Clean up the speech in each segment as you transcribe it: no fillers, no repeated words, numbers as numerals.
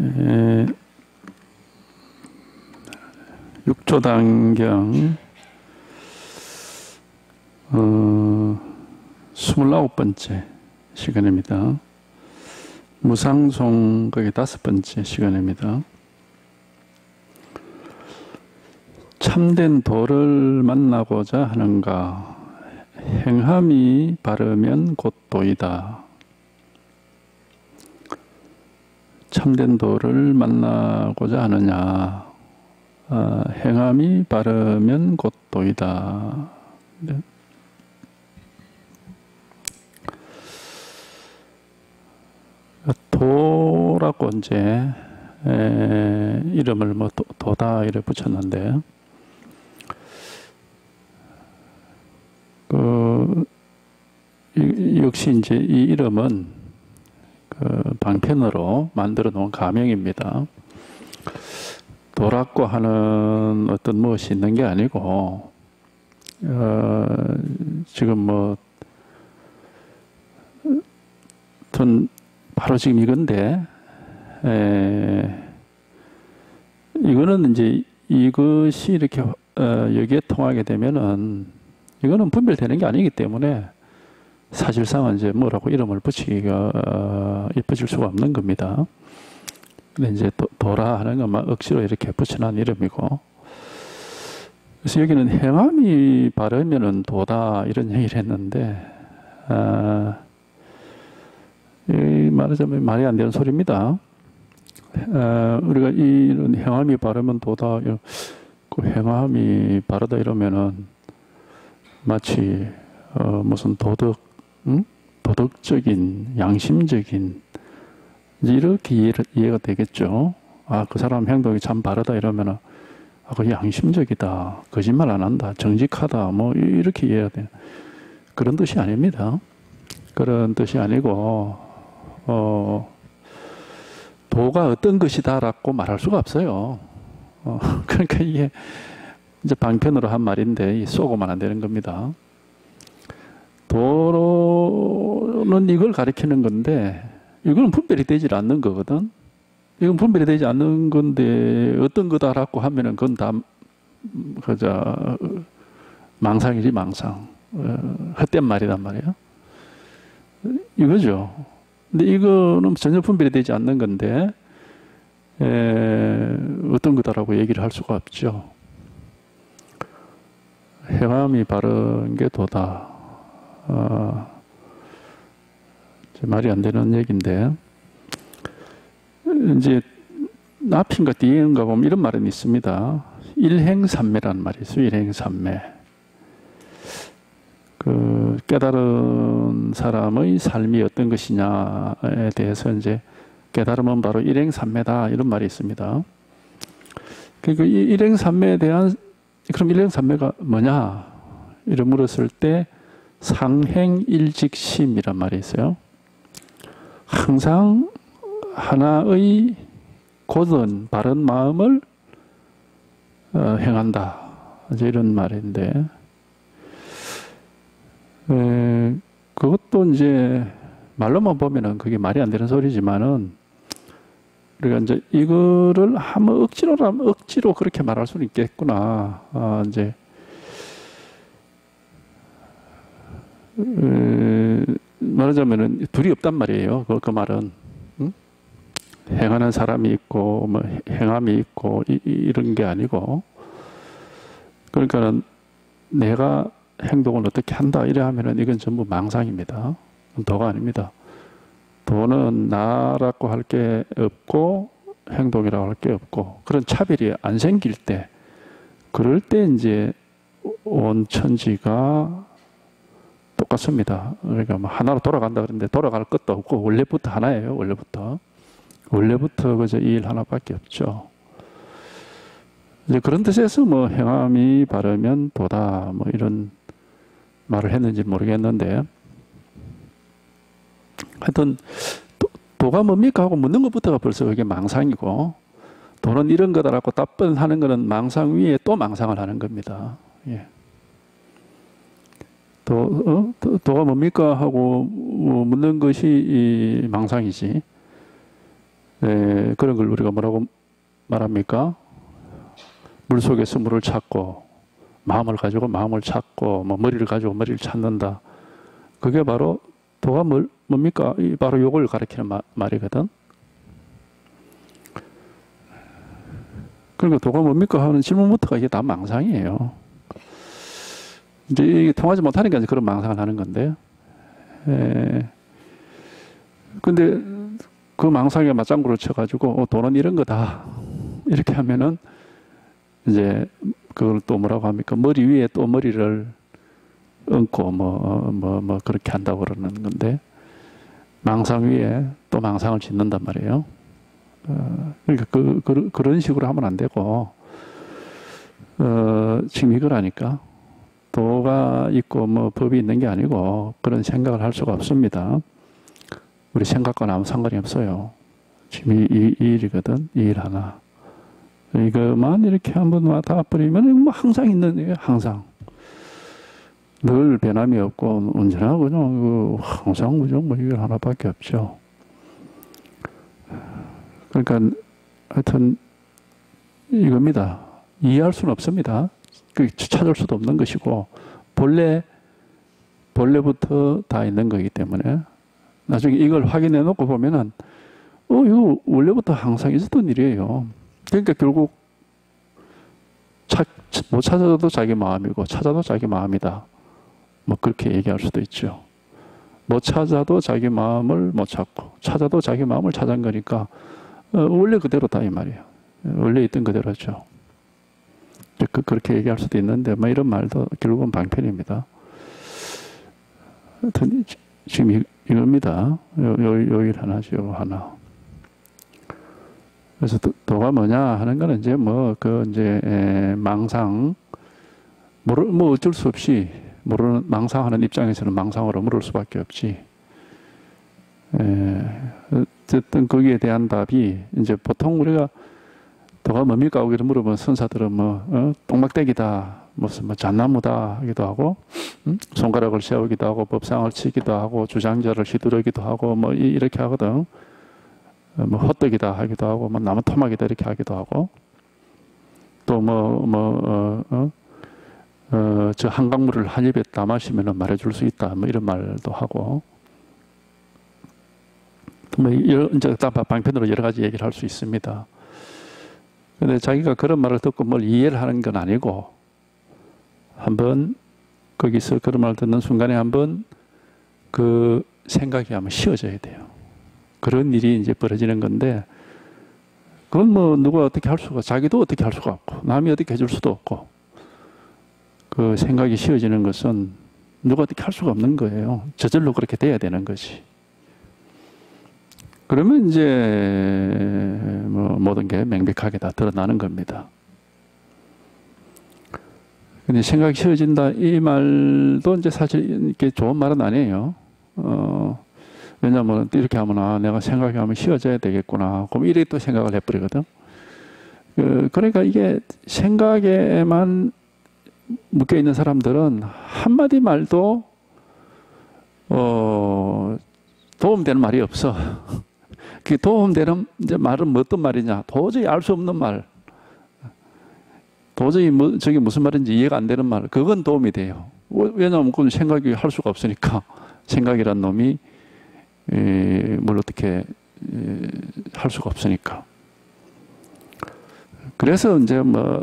육조단경 29번째 시간입니다. 무상송 거기 5번째 시간입니다. 참된 도를 만나고자 하는가? 행함이 바르면 곧 도이다. 참된 도를 만나고자 하느냐? 행함이 바르면 곧 도이다. 네. 도라고 이제 이름을 뭐 도다 이래 붙였는데, 역시 이제 이 이름은 방편으로 만들어 놓은 가명입니다. 도라고 하는 어떤 무엇이 있는 게 아니고, 지금 뭐, 전 바로 지금 이건데, 이거는 이제 이것이 이렇게 여기에 통하게 되면은 이거는 분별되는 게 아니기 때문에 사실상은 이제 뭐라고 이름을 붙이기가 붙일 수가 없는 겁니다. 근데 이제 도라 하는 것만 억지로 이렇게 붙여놓은 이름이고, 그래서 여기는 행함이 바르면은 도다 이런 얘기를 했는데, 말하자면 말이 안 되는 소리입니다. 우리가 이런 행함이 바르면 도다, 그 행함이 바르다 이러면은 마치 무슨 도덕적인, 양심적인 이제 이렇게 이해가 되겠죠. 아, 그 사람 행동이 참 바르다 이러면은 그 양심적이다, 거짓말 안 한다, 정직하다, 뭐 이렇게 이해가 돼요. 그런 뜻이 아닙니다. 그런 뜻이 아니고, 도가 어떤 것이다라고 말할 수가 없어요. 그러니까 이게 이제 방편으로 한 말인데 쏘고만 안 되는 겁니다. 도로는 이걸 가리키는 건데, 이건 분별이 되질 않는 거거든. 이건 분별이 되지 않는 건데 어떤 거다라고 하면은 그건 다 그저 망상이지, 망상. 헛된 말이란 말이야. 이거죠. 근데 이거는 전혀 분별이 되지 않는 건데 어떤 거다라고 얘기를 할 수가 없죠. 행함이 바른 게 도다. 말이 안 되는 얘기인데, 이제 앞인가 뒤인가 보면 이런 말은 있습니다. 일행삼매라는 말이 있어요. 일행삼매. 그 깨달은 사람의 삶이 어떤 것이냐에 대해서 이제 깨달음은 바로 일행삼매다 이런 말이 있습니다. 그 일행삼매에 대한, 그럼 일행삼매가 뭐냐 이런 물었을 때 상행일직심이란 말이 있어요. 항상 하나의 곧은 바른 마음을 행한다, 이제 이런 말인데, 그것도 이제 말로만 보면은 그게 말이 안 되는 소리지만은, 우리가 이제 이거를 한번 억지로 그렇게 말할 수는 있겠구나. 이제 말하자면은 둘이 없단 말이에요. 그 말은. 응? 행하는 사람이 있고, 뭐, 행함이 있고, 이런 게 아니고. 그러니까는 내가 행동을 어떻게 한다, 이래 하면은 이건 전부 망상입니다. 도가 아닙니다. 도는 나라고 할 게 없고, 행동이라고 할 게 없고, 그런 차별이 안 생길 때, 그럴 때 이제 온 천지가 똑같습니다. 그러니까 뭐 하나로 돌아간다 그러는데 돌아갈 것도 없고 원래부터 하나예요. 원래부터 그저 이 일 하나밖에 없죠. 이제 그런 뜻에서 뭐 행함이 바르면 도다 뭐 이런 말을 했는지 모르겠는데, 하여튼 도가 뭡니까 하고 묻는 것부터가 벌써 그게 망상이고, 도는 이런 거다라고 답변하는 거는 망상 위에 또 망상을 하는 겁니다. 예. 도가 뭡니까 하고 묻는 것이 이 망상이지. 그런 걸 우리가 뭐라고 말합니까? 물속에서 물을 찾고 마음을 가지고 마음을 찾고 뭐 머리를 가지고 머리를 찾는다. 그게 바로 도가 뭡니까? 바로 요걸 가리키는 말이거든. 그러니까 도가 뭡니까? 하는 질문부터가 이게 다 망상이에요. 이제 이게 통하지 못하니까 이제 그런 망상을 하는 건데. 근데 그 망상에 맞장구를 쳐가지고 도는 이런 거다. 이렇게 하면은 이제 그걸 또 뭐라고 합니까? 머리 위에 또 머리를 얹고 그렇게 한다고 그러는 건데 망상 위에 또 망상을 짓는단 말이에요. 그러니까 그런 식으로 하면 안 되고 지금 이거라니까 도가 있고 뭐 법이 있는 게 아니고 그런 생각을 할 수가 없습니다. 우리 생각과는 아무 상관이 없어요. 지금 이 일이거든. 이 일 하나. 이거만 이렇게 한번 왔다 버리면 뭐 항상 있는 일이에요. 항상. 늘 변함이 없고 언제나 그냥 항상 그냥 뭐 이걸 하나밖에 없죠. 그러니까 하여튼 이겁니다. 이해할 수는 없습니다. 찾을 수도 없는 것이고 본래부터 다 있는 거기 때문에 나중에 이걸 확인해 놓고 보면은 이거 원래부터 항상 있었던 일이에요. 그러니까 결국 못 찾아도 자기 마음이고 찾아도 자기 마음이다. 뭐 그렇게 얘기할 수도 있죠. 못 찾아도 자기 마음을 못 찾고 찾아도 자기 마음을 찾은 거니까 원래 그대로다 이 말이에요. 원래 있던 그대로죠. 그렇게 얘기할 수도 있는데 뭐 이런 말도 결국은 방편입니다. 하여튼 지금 이겁니다. 요 일 하나죠. 요 하나. 그래서 도가 뭐냐 하는 거는 이제 망상 뭐 어쩔 수 없이 모르는 망상하는 입장에서는 망상으로 물을 수밖에 없지. 어쨌든 거기에 대한 답이 이제 보통 우리가 도가 뭡니까 하고 물어보면 선사들은 똥막대기다, 무슨 잣나무다 하기도 하고, 손가락을 세우기도 하고, 법상을 치기도 하고, 주장자를 휘두르기도 하고, 뭐 이렇게 하거든. 뭐 헛떡이다 하기도 하고, 뭐 나무 토막이다 이렇게 하기도 하고, 또 저 한강물을 한 입에 다 마시면 말해줄 수 있다, 뭐 이런 말도 하고, 뭐 이제 방편으로 여러 가지 얘기를 할 수 있습니다. 근데 자기가 그런 말을 듣고 뭘 이해를 하는 건 아니고, 한번 거기서 그런 말을 듣는 순간에 한번 그 생각이 한번 쉬어져야 돼요. 그런 일이 이제 벌어지는 건데, 그건 뭐 누가 어떻게 할 수가, 자기도 어떻게 할 수가 없고, 남이 어떻게 해줄 수도 없고, 그 생각이 쉬어지는 것은 누가 어떻게 할 수가 없는 거예요. 저절로 그렇게 돼야 되는 거지. 그러면 이제 뭐 모든 게 명백하게 다 드러나는 겁니다. 근데 생각이 쉬어진다 이 말도 이제 사실 이렇게 좋은 말은 아니에요. 왜냐하면 이렇게 하면 내가 생각이 하면 쉬어져야 되겠구나. 그럼 이렇게 또 생각을 해버리거든. 그러니까 이게 생각에만 묶여 있는 사람들은 한마디 말도 도움되는 말이 없어. 그 도움되는 이제 말은 뭐 어떤 말이냐? 도저히 알 수 없는 말. 도저히 저게 무슨 말인지 이해가 안 되는 말. 그건 도움이 돼요. 왜냐하면 그건 생각이 할 수가 없으니까. 생각이란 놈이 뭘 어떻게 할 수가 없으니까. 그래서 이제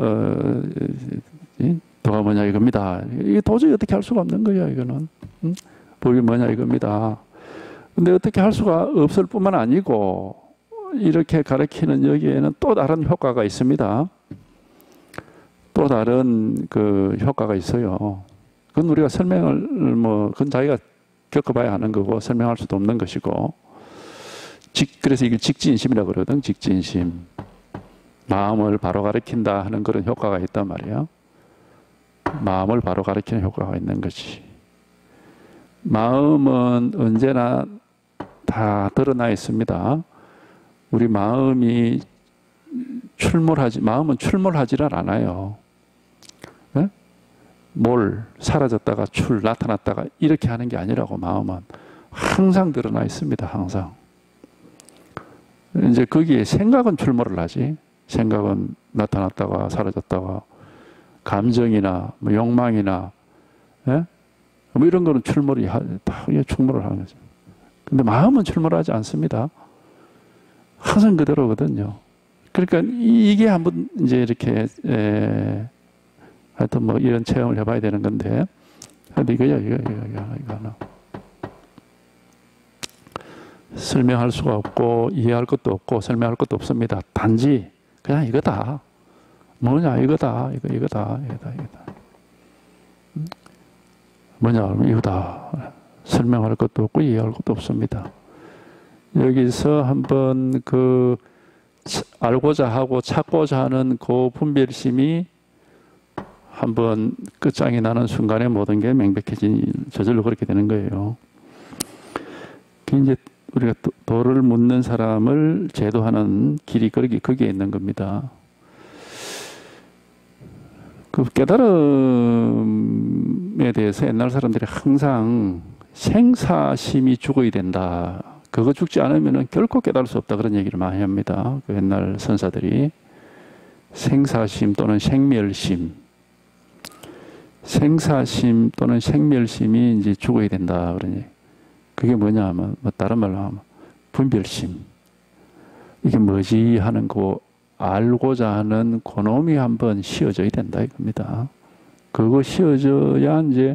도가 뭐냐 이겁니다. 이게 도저히 어떻게 할 수가 없는 거야 이거는. 법이 뭐냐 이겁니다. 근데 어떻게 할 수가 없을 뿐만 아니고 이렇게 가르치는 여기에는 또 다른 효과가 있습니다. 또 다른 그 효과가 있어요. 그건 우리가 설명을 그건 자기가 겪어봐야 하는 거고 설명할 수도 없는 것이고 그래서 이걸 직지인심이라고 그러거든. 직지인심. 마음을 바로 가르친다 하는 그런 효과가 있단 말이야. 마음을 바로 가르치는 효과가 있는 것이. 마음은 언제나 다 드러나 있습니다. 우리 마음은 출몰하지를 않아요. 네? 사라졌다가 나타났다가 이렇게 하는 게 아니라고 마음은 항상 드러나 있습니다. 항상. 이제 거기에 생각은 출몰을 하지. 생각은 나타났다가 사라졌다가, 감정이나 뭐 욕망이나, 예? 뭐 이런 거는 다 출몰을 하는 거죠. 근데 마음은 출몰하지 않습니다. 항상 그대로거든요. 그러니까 이게 한번 이제 이렇게 하여튼 뭐 이런 체험을 해봐야 되는 건데, 근데 이거 하나. 설명할 수가 없고 이해할 것도 없고 설명할 것도 없습니다. 단지 그냥 이거다. 뭐냐 이거다. 이거다. 뭐냐 그러면 이거다. 설명할 것도 없고 이해할 것도 없습니다. 여기서 한번 그 알고자 하고 찾고자 하는 그 분별심이 한번 끝장이 나는 순간에 모든 게 저절로 그렇게 되는 거예요. 이제 우리가 도를 묻는 사람을 제도하는 길이 거기에 있는 겁니다. 그 깨달음에 대해서 옛날 사람들이 항상 생사심이 죽어야 된다. 그거 죽지 않으면 결코 깨달을 수 없다. 그런 얘기를 많이 합니다. 그 옛날 선사들이. 생사심 또는 생멸심. 생사심 또는 생멸심이 이제 죽어야 된다. 그런 얘기. 그게 뭐냐 하면, 뭐 다른 말로 하면, 분별심. 이게 뭐지 하는 거 알고자 하는 그놈이 한번 씌워져야 된다. 이겁니다. 그거 씌워져야 이제,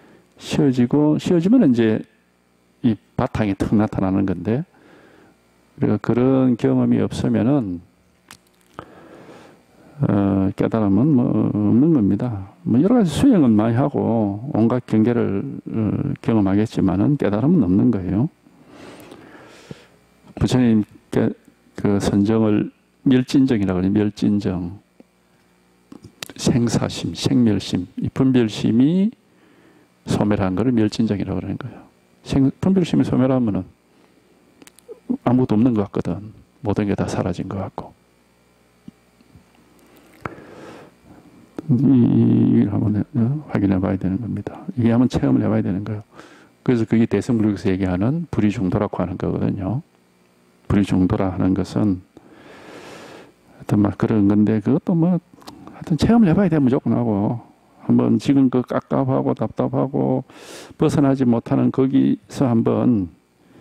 씌워지면 이제 이 바탕이 턱 나타나는 건데, 그러니까 그런 경험이 없으면은, 깨달음은 뭐 없는 겁니다. 뭐 여러 가지 수행은 많이 하고 온갖 경계를 경험하겠지만은 깨달음은 없는 거예요. 부처님께 그 선정을 멸진정이라고 해요. 멸진정. 생사심, 생멸심, 이 분별심이 소멸한 것을 멸진정이라고 그러는 거예요. 분별심이 소멸하면은 아무것도 없는 것 같거든. 모든 게 다 사라진 것 같고. 이걸 한번 확인해 봐야 되는 겁니다. 이게 한번 체험을 해봐야 되는 거예요. 그래서 그게 대승불교에서 얘기하는 불이중도라고 하는 거거든요. 불이중도라 하는 것은 하여튼 막 그런 건데 그것도 뭐 하여튼 체험을 해봐야 돼 무조건 하고 한번 지금 그 깝깝하고 답답하고 벗어나지 못하는 거기서 한번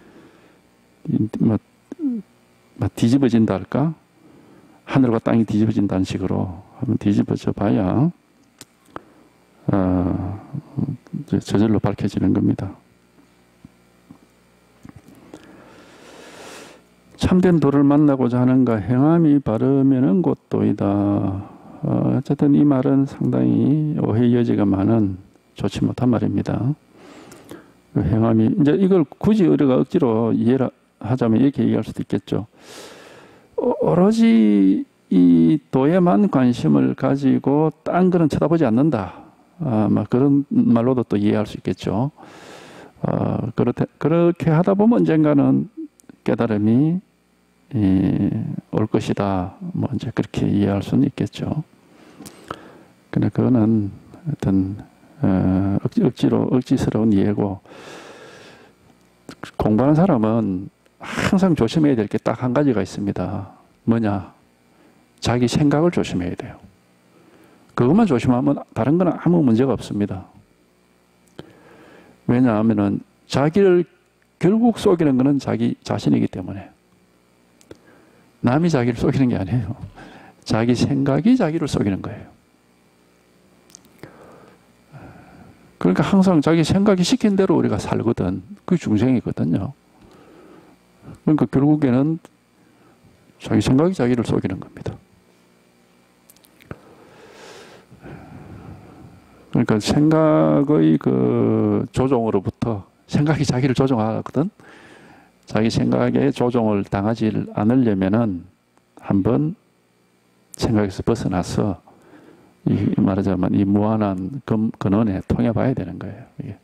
뭐 뒤집어진다 할까? 하늘과 땅이 뒤집어진다는 식으로 한번 뒤집어져 봐야 저절로 밝혀지는 겁니다. 참된 도를 만나고자 하는가 행함이 바르면은 곧도이다. 어쨌든 이 말은 상당히 오해 여지가 많은 좋지 못한 말입니다. 행함이 이제 이걸 굳이 우리가 억지로 이해를 하자면 이렇게 얘기할 수도 있겠죠. 오로지 이 도에만 관심을 가지고 딴 거는 쳐다보지 않는다. 그런 말로도 또 이해할 수 있겠죠. 그렇게 하다 보면 언젠가는 깨달음이 올 것이다. 뭐 이제 그렇게 이해할 수는 있겠죠. 근데 그거는 어떤 억지스러운 이해고 공부하는 사람은 항상 조심해야 될 게 딱 한 가지가 있습니다. 뭐냐? 자기 생각을 조심해야 돼요. 그것만 조심하면 다른 건 아무 문제가 없습니다. 왜냐하면은 자기를 결국 속이는 것은 자기 자신이기 때문에. 남이 자기를 속이는 게 아니에요. 자기 생각이 자기를 속이는 거예요. 그러니까 항상 자기 생각이 시킨 대로 우리가 살거든. 그게 중생이거든요. 그러니까 결국에는 자기 생각이 자기를 속이는 겁니다. 그러니까 생각의 그 조종으로부터 생각이 자기를 조종하거든. 자기 생각에 조종을 당하지 않으려면은 한번 생각에서 벗어나서 말하자면 이 무한한 근원에 통해 봐야 되는 거예요.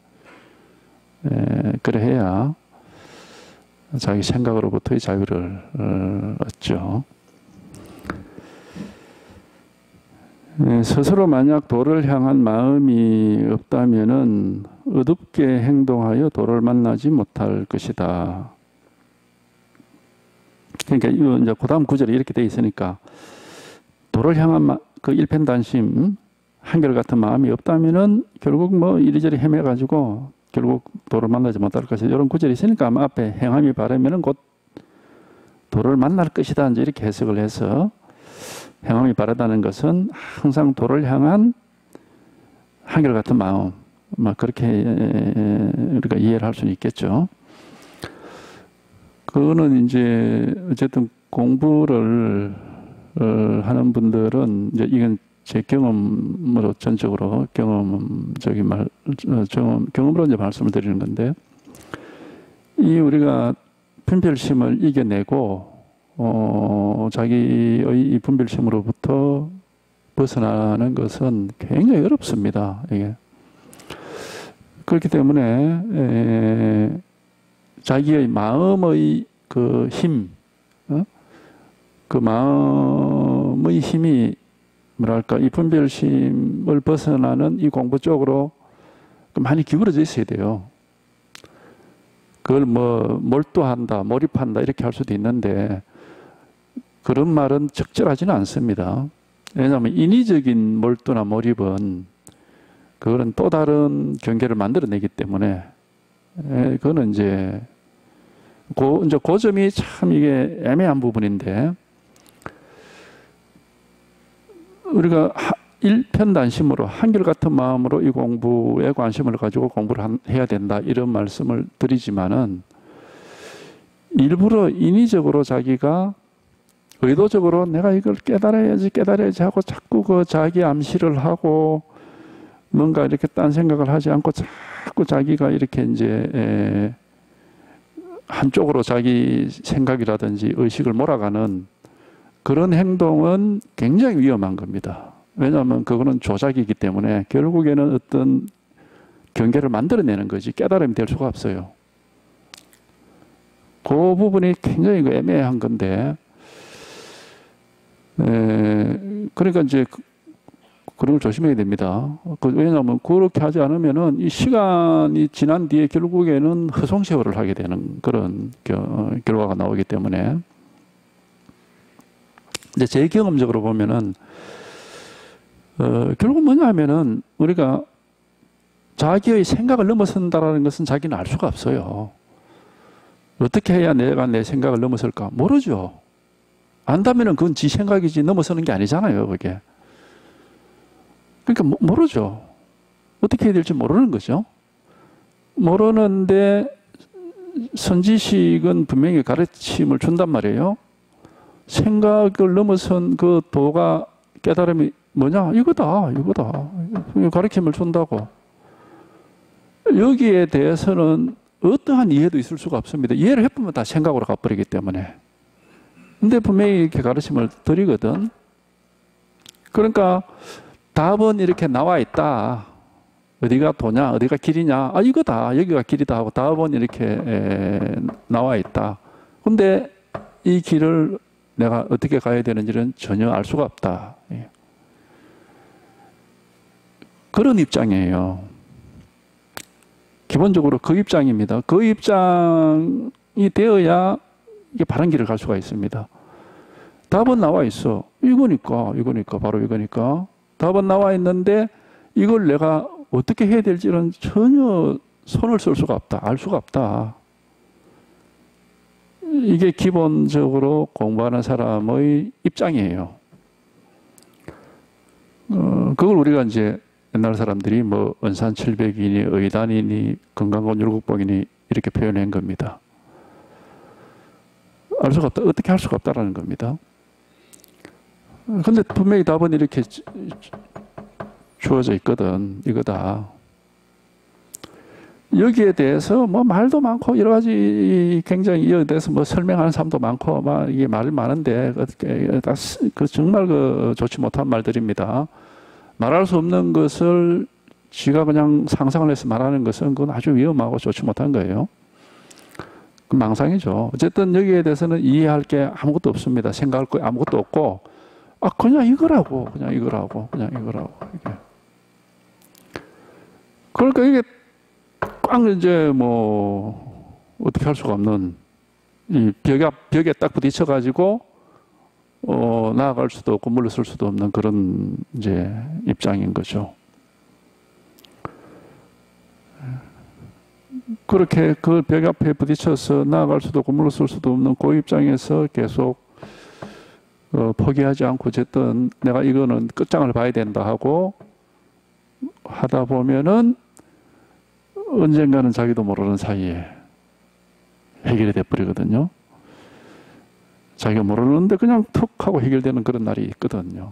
그래야 자기 생각으로부터의 자유를 얻죠. 스스로 만약 도를 향한 마음이 없다면은 어둡게 행동하여 도를 만나지 못할 것이다. 그러니까 이제 그다음 구절이 이렇게 돼 있으니까 도를 향한 그 일편단심, 한결같은 마음이 없다면은 결국 뭐 이리저리 헤매가지고 결국 도를 만나지 못할 것이다. 이런 구절이 있으니까 아마 앞에 행함이 바르면은 곧 도를 만날 것이다. 이제 이렇게 해석을 해서 행함이 바르다는 것은 항상 도를 향한 한결같은 마음, 막 그렇게 우리가 이해를 할 수는 있겠죠. 그거는 이제 어쨌든 공부를 하는 분들은 이제 이건 제 경험으로 전적으로 경험으로 이제 말씀을 드리는 건데, 이 우리가 분별심을 이겨내고 자기의 이 분별심으로부터 벗어나는 것은 굉장히 어렵습니다. 이게 그렇기 때문에 자기의 마음의 그 힘, 그 마음의 힘이 뭐랄까 이 분별심을 벗어나는 이 공부 쪽으로 많이 기울어져 있어야 돼요. 그걸 뭐 몰두한다, 몰입한다 이렇게 할 수도 있는데 그런 말은 적절하지는 않습니다. 왜냐하면 인위적인 몰두나 몰입은 그거는 또 다른 경계를 만들어내기 때문에 그거는 이제 그 점이 참 이게 애매한 부분인데, 우리가 일편단심으로 한결같은 마음으로 이 공부에 관심을 가지고 공부를 해야 된다 이런 말씀을 드리지만은 일부러 인위적으로 자기가 의도적으로 내가 이걸 깨달아야지 하고 자꾸 그 자기 암시를 하고 뭔가 이렇게 딴 생각을 하지 않고 자꾸 자기가 이렇게 이제 한쪽으로 자기 생각이라든지 의식을 몰아가는 그런 행동은 굉장히 위험한 겁니다. 왜냐하면 그거는 조작이기 때문에 결국에는 어떤 경계를 만들어내는 거지 깨달음이 될 수가 없어요. 그 부분이 굉장히 애매한 건데, 그러니까 이제 그런 걸 조심해야 됩니다. 왜냐하면 그렇게 하지 않으면은 이 시간이 지난 뒤에 결국에는 허송세월을 하게 되는 그런 결과가 나오기 때문에, 이제 제 경험적으로 보면은 결국 뭐냐 하면은 우리가 자기의 생각을 넘어선다라는 것은 자기는 알 수가 없어요. 어떻게 해야 내가 내 생각을 넘어설까? 모르죠. 안다면은 그건 지 생각이지 넘어서는 게 아니잖아요, 그게. 그러니까 모르죠. 어떻게 해야 될지 모르는 거죠. 모르는데 선지식은 분명히 가르침을 준단 말이에요. 생각을 넘어선 그 도가 깨달음이 뭐냐? 이거다. 가르침을 준다고. 여기에 대해서는 어떠한 이해도 있을 수가 없습니다. 이해를 해보면 다 생각으로 가버리기 때문에. 근데 분명히 이렇게 가르침을 드리거든. 그러니까 답은 이렇게 나와 있다. 어디가 도냐? 어디가 길이냐? 아, 이거다. 여기가 길이다 하고 답은 이렇게 나와 있다. 근데 이 길을 내가 어떻게 가야 되는지는 전혀 알 수가 없다. 그런 입장이에요. 기본적으로 그 입장입니다. 그 입장이 되어야 이게 바른 길을 갈 수가 있습니다. 답은 나와 있어. 이거니까, 바로 이거니까. 답은 나와 있는데 이걸 내가 어떻게 해야 될지는 전혀 손을 쓸 수가 없다. 알 수가 없다. 이게 기본적으로 공부하는 사람의 입장이에요. 그걸 우리가 이제 옛날 사람들이 뭐 은산칠백이니 의단이니 건강곤 율곡봉이니 이렇게 표현한 겁니다. 알 수가 없다. 어떻게 할 수가 없다라는 겁니다. 근데 분명히 답은 이렇게 주어져 있거든. 이거다. 여기에 대해서 뭐 말도 많고 여러 가지 굉장히 이에 대해서 뭐 설명하는 사람도 많고 막 이게 말이 많은데 그 정말 좋지 못한 말들입니다. 말할 수 없는 것을 지가 그냥 상상을 해서 말하는 것은 그건 아주 위험하고 좋지 못한 거예요. 그 망상이죠. 어쨌든 여기에 대해서는 이해할 게 아무것도 없습니다. 생각할 거 아무것도 없고, 아, 그냥 이거라고. 이게. 그러니까 이게 꽉 이제 뭐, 어떻게 할 수가 없는 이 벽에 딱 부딪혀가지고 나아갈 수도 없고 물러설 수도 없는 그런 이제 입장인 거죠. 그렇게 그 벽 앞에 부딪혀서 나아갈 수도 없고 물러설 수도 없는 그 입장에서 계속 포기하지 않고 어쨌든 내가 이거는 끝장을 봐야 된다 하고 하다 보면은 언젠가는 자기도 모르는 사이에 해결이 돼버리거든요. 자기가 모르는데 그냥 툭 하고 해결되는 그런 날이 있거든요.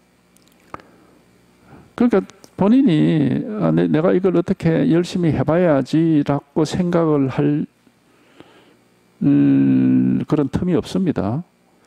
그러니까 본인이 내가 이걸 어떻게 열심히 해봐야지라고 생각을 할 그런 틈이 없습니다.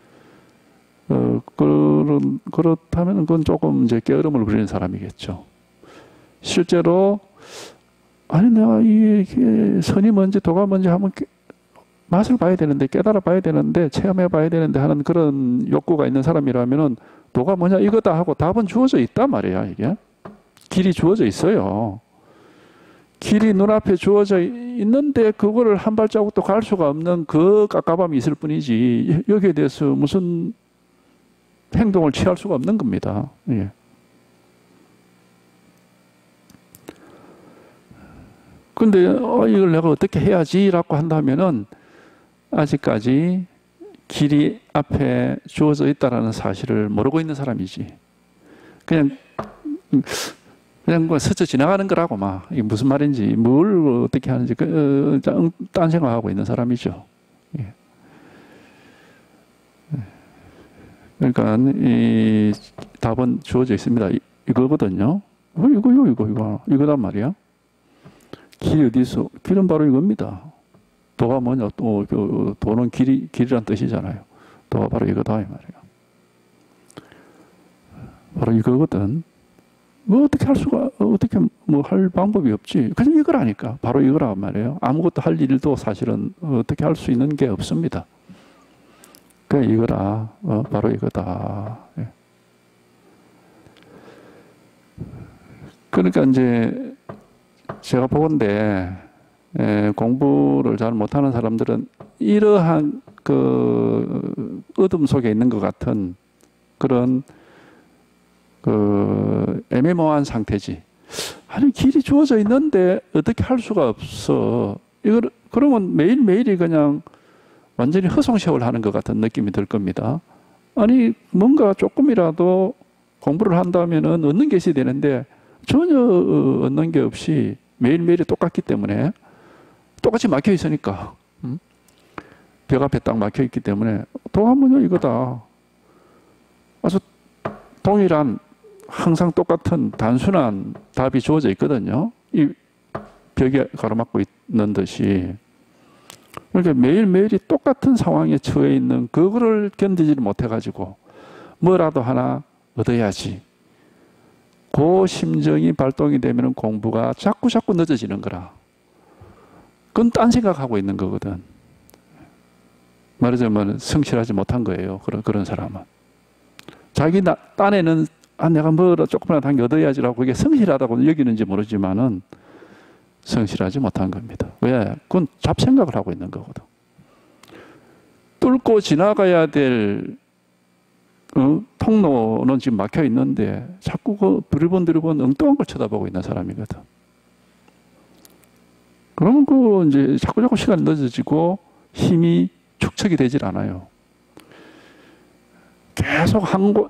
그렇다면 그건 조금 이제 게으름을 부리는 사람이겠죠. 실제로 아니 내가 이게 선이 뭔지 도가 뭔지 한번 맛을 봐야 되는데 깨달아 봐야 되는데 체험해 봐야 되는데 하는 그런 욕구가 있는 사람이라면은 도가 뭐냐 이거다 하고 답은 주어져 있단 말이야. 이게 길이 주어져 있어요. 길이 눈앞에 주어져 있는데 그거를 한 발자국도 갈 수가 없는 그 깝깝함이 있을 뿐이지 여기에 대해서 무슨 행동을 취할 수가 없는 겁니다. 예. 근데 이걸 내가 어떻게 해야지라고 한다면은 아직까지 길이 앞에 주어져 있다라는 사실을 모르고 있는 사람이지. 그냥 뭐 스쳐 지나가는 거라고 막 이게 무슨 말인지 뭘 어떻게 하는지 딴 생각하고 있는 사람이죠. 예. 그러니까 이 답은 주어져 있습니다. 이거거든요. 이거단 말이야. 길이 어디 있어? 길은 바로 이겁니다. 도가 뭐냐? 도는 길이란 뜻이잖아요. 도가 바로 이거다 이 말이야. 바로 이거거든. 뭐 어떻게 할 수가 어떻게 뭐 할 방법이 없지. 그냥 이거라니까. 바로 이거란 말이에요. 아무것도 할 일도 사실은 어떻게 할 수 있는 게 없습니다. 그냥 이거라. 바로 이거다. 예. 그러니까 이제 제가 보건대 공부를 잘 못하는 사람들은 이러한 그 어둠 속에 있는 것 같은 그런 그 애매모호한 상태지. 아니 길이 주어져 있는데 어떻게 할 수가 없어. 이걸 그러면 매일매일이 그냥 완전히 허송세월 하는 것 같은 느낌이 들 겁니다. 아니 뭔가 조금이라도 공부를 한다면은 얻는 게 있어야 되는데 전혀 얻는 게 없이 매일매일이 똑같기 때문에 똑같이 막혀 있으니까 벽 앞에 딱 막혀 있기 때문에 도 하면요 이거다. 아주 동일한 항상 똑같은 단순한 답이 주어져 있거든요. 이 벽에 가로막고 있는 듯이. 그러니까 매일매일이 똑같은 상황에 처해 있는 그거를 견디지를 못해가지고 뭐라도 하나 얻어야지. 그 심정이 발동이 되면 공부가 자꾸 늦어지는 거라. 그건 딴 생각하고 있는 거거든. 말하자면 성실하지 못한 거예요. 그런 사람은. 자기 딴에는 내가 뭐라 조금이라도 한 게 얻어야지라고 이게 성실하다고 여기는지 모르지만은 성실하지 못한 겁니다. 왜? 그건 잡생각을 하고 있는 거거든. 뚫고 지나가야 될 통로는 지금 막혀 있는데 자꾸 그 두리번 엉뚱한 걸 쳐다보고 있는 사람이거든. 그러면 그 이제 자꾸 시간이 늦어지고 힘이 축적이 되질 않아요. 계속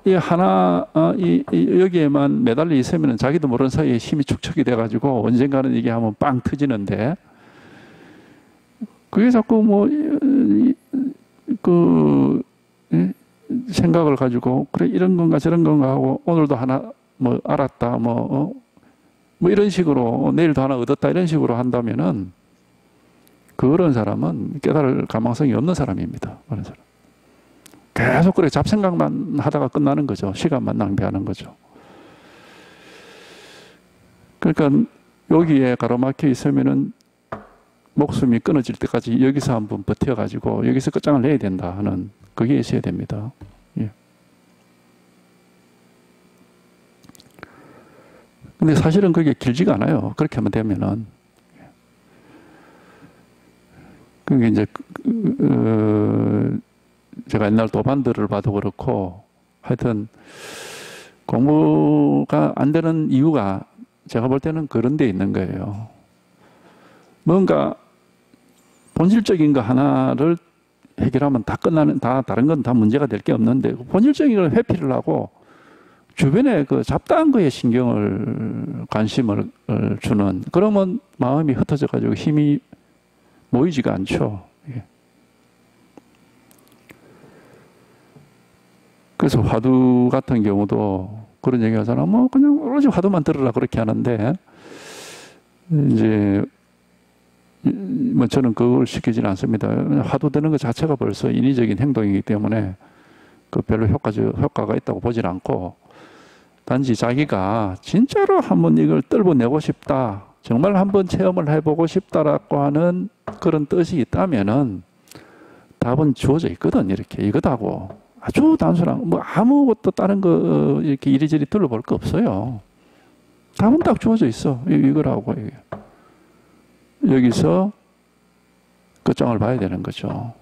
여기에만 매달려 있으면 자기도 모르는 사이에 힘이 축적이 돼가지고 언젠가는 이게 한번 빵 터지는데 그게 자꾸 생각을 가지고 그래 이런 건가 저런 건가 하고 오늘도 하나 뭐 알았다 뭐 이런 식으로 내일도 하나 얻었다 이런 식으로 한다면은 그런 사람은 깨달을 가망성이 없는 사람입니다. 그런 사람. 계속 그래 잡생각만 하다가 끝나는 거죠. 시간만 낭비하는 거죠. 그러니까 여기에 가로막혀 있으면은 목숨이 끊어질 때까지 여기서 한번 버텨가지고 여기서 끝장을 내야 된다 하는 그게 있어야 됩니다. 예. 근데 사실은 그게 길지가 않아요. 그렇게 하면 되면은. 그게 이제 제가 옛날 도반들을 봐도 그렇고 하여튼 공부가 안 되는 이유가 제가 볼 때는 그런 데 있는 거예요. 뭔가 본질적인 거 하나를 해결하면 다 끝나는, 다 다른 건 다 문제가 될 게 없는데 본질적인 걸 회피를 하고 주변에 그 잡다한 거에 신경을 관심을 주는, 그러면 마음이 흩어져 가지고 힘이 모이지가 않죠. 그래서 화두 같은 경우도 그런 얘기 하잖아. 뭐 그냥 오로지 화두만 들으라 그렇게 하는데 이제 뭐 저는 그걸 시키지는 않습니다. 화두 드는 것 자체가 벌써 인위적인 행동이기 때문에 그 별로 효과가 있다고 보진 않고, 단지 자기가 진짜로 한번 이걸 떨궈내고 싶다, 정말 한번 체험을 해보고 싶다라고 하는 그런 뜻이 있다면은 답은 주어져 있거든. 이렇게 이거다고 아주 단순한, 뭐 아무것도 다른 거 이렇게 이리저리 둘러볼 거 없어요. 답은 딱 주어져 있어. 이거라고. 이게. 여기서 끝장을 봐야 되는 거죠.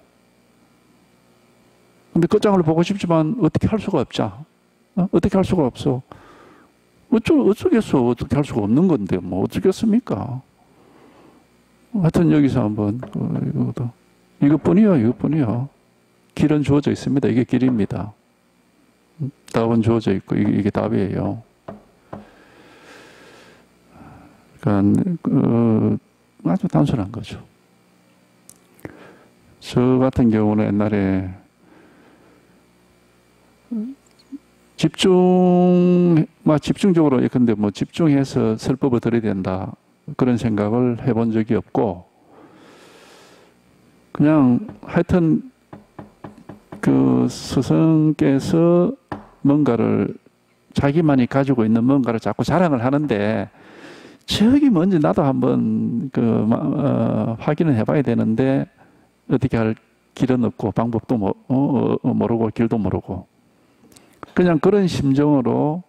근데 끝장을 보고 싶지만 어떻게 할 수가 없죠. 어떻게 할 수가 없어. 어쩌겠어. 어떻게 할 수가 없는 건데 뭐 어쩌겠습니까. 하여튼 여기서 한번 이것뿐이요. 길은 주어져 있습니다. 이게 길입니다. 답은 주어져 있고 이게 답이에요. 그러니까 아주 단순한 거죠. 저 같은 경우는 옛날에 집중적으로, 근데 뭐 집중해서 설법을 들어야 된다, 그런 생각을 해본 적이 없고, 그냥 하여튼 그 스승께서 뭔가를, 자기만이 가지고 있는 뭔가를 자꾸 자랑을 하는데, 저기 뭔지 나도 한번 확인을 해봐야 되는데 어떻게 할 길은 없고 방법도 모르고 길도 모르고, 그냥 그런 심정으로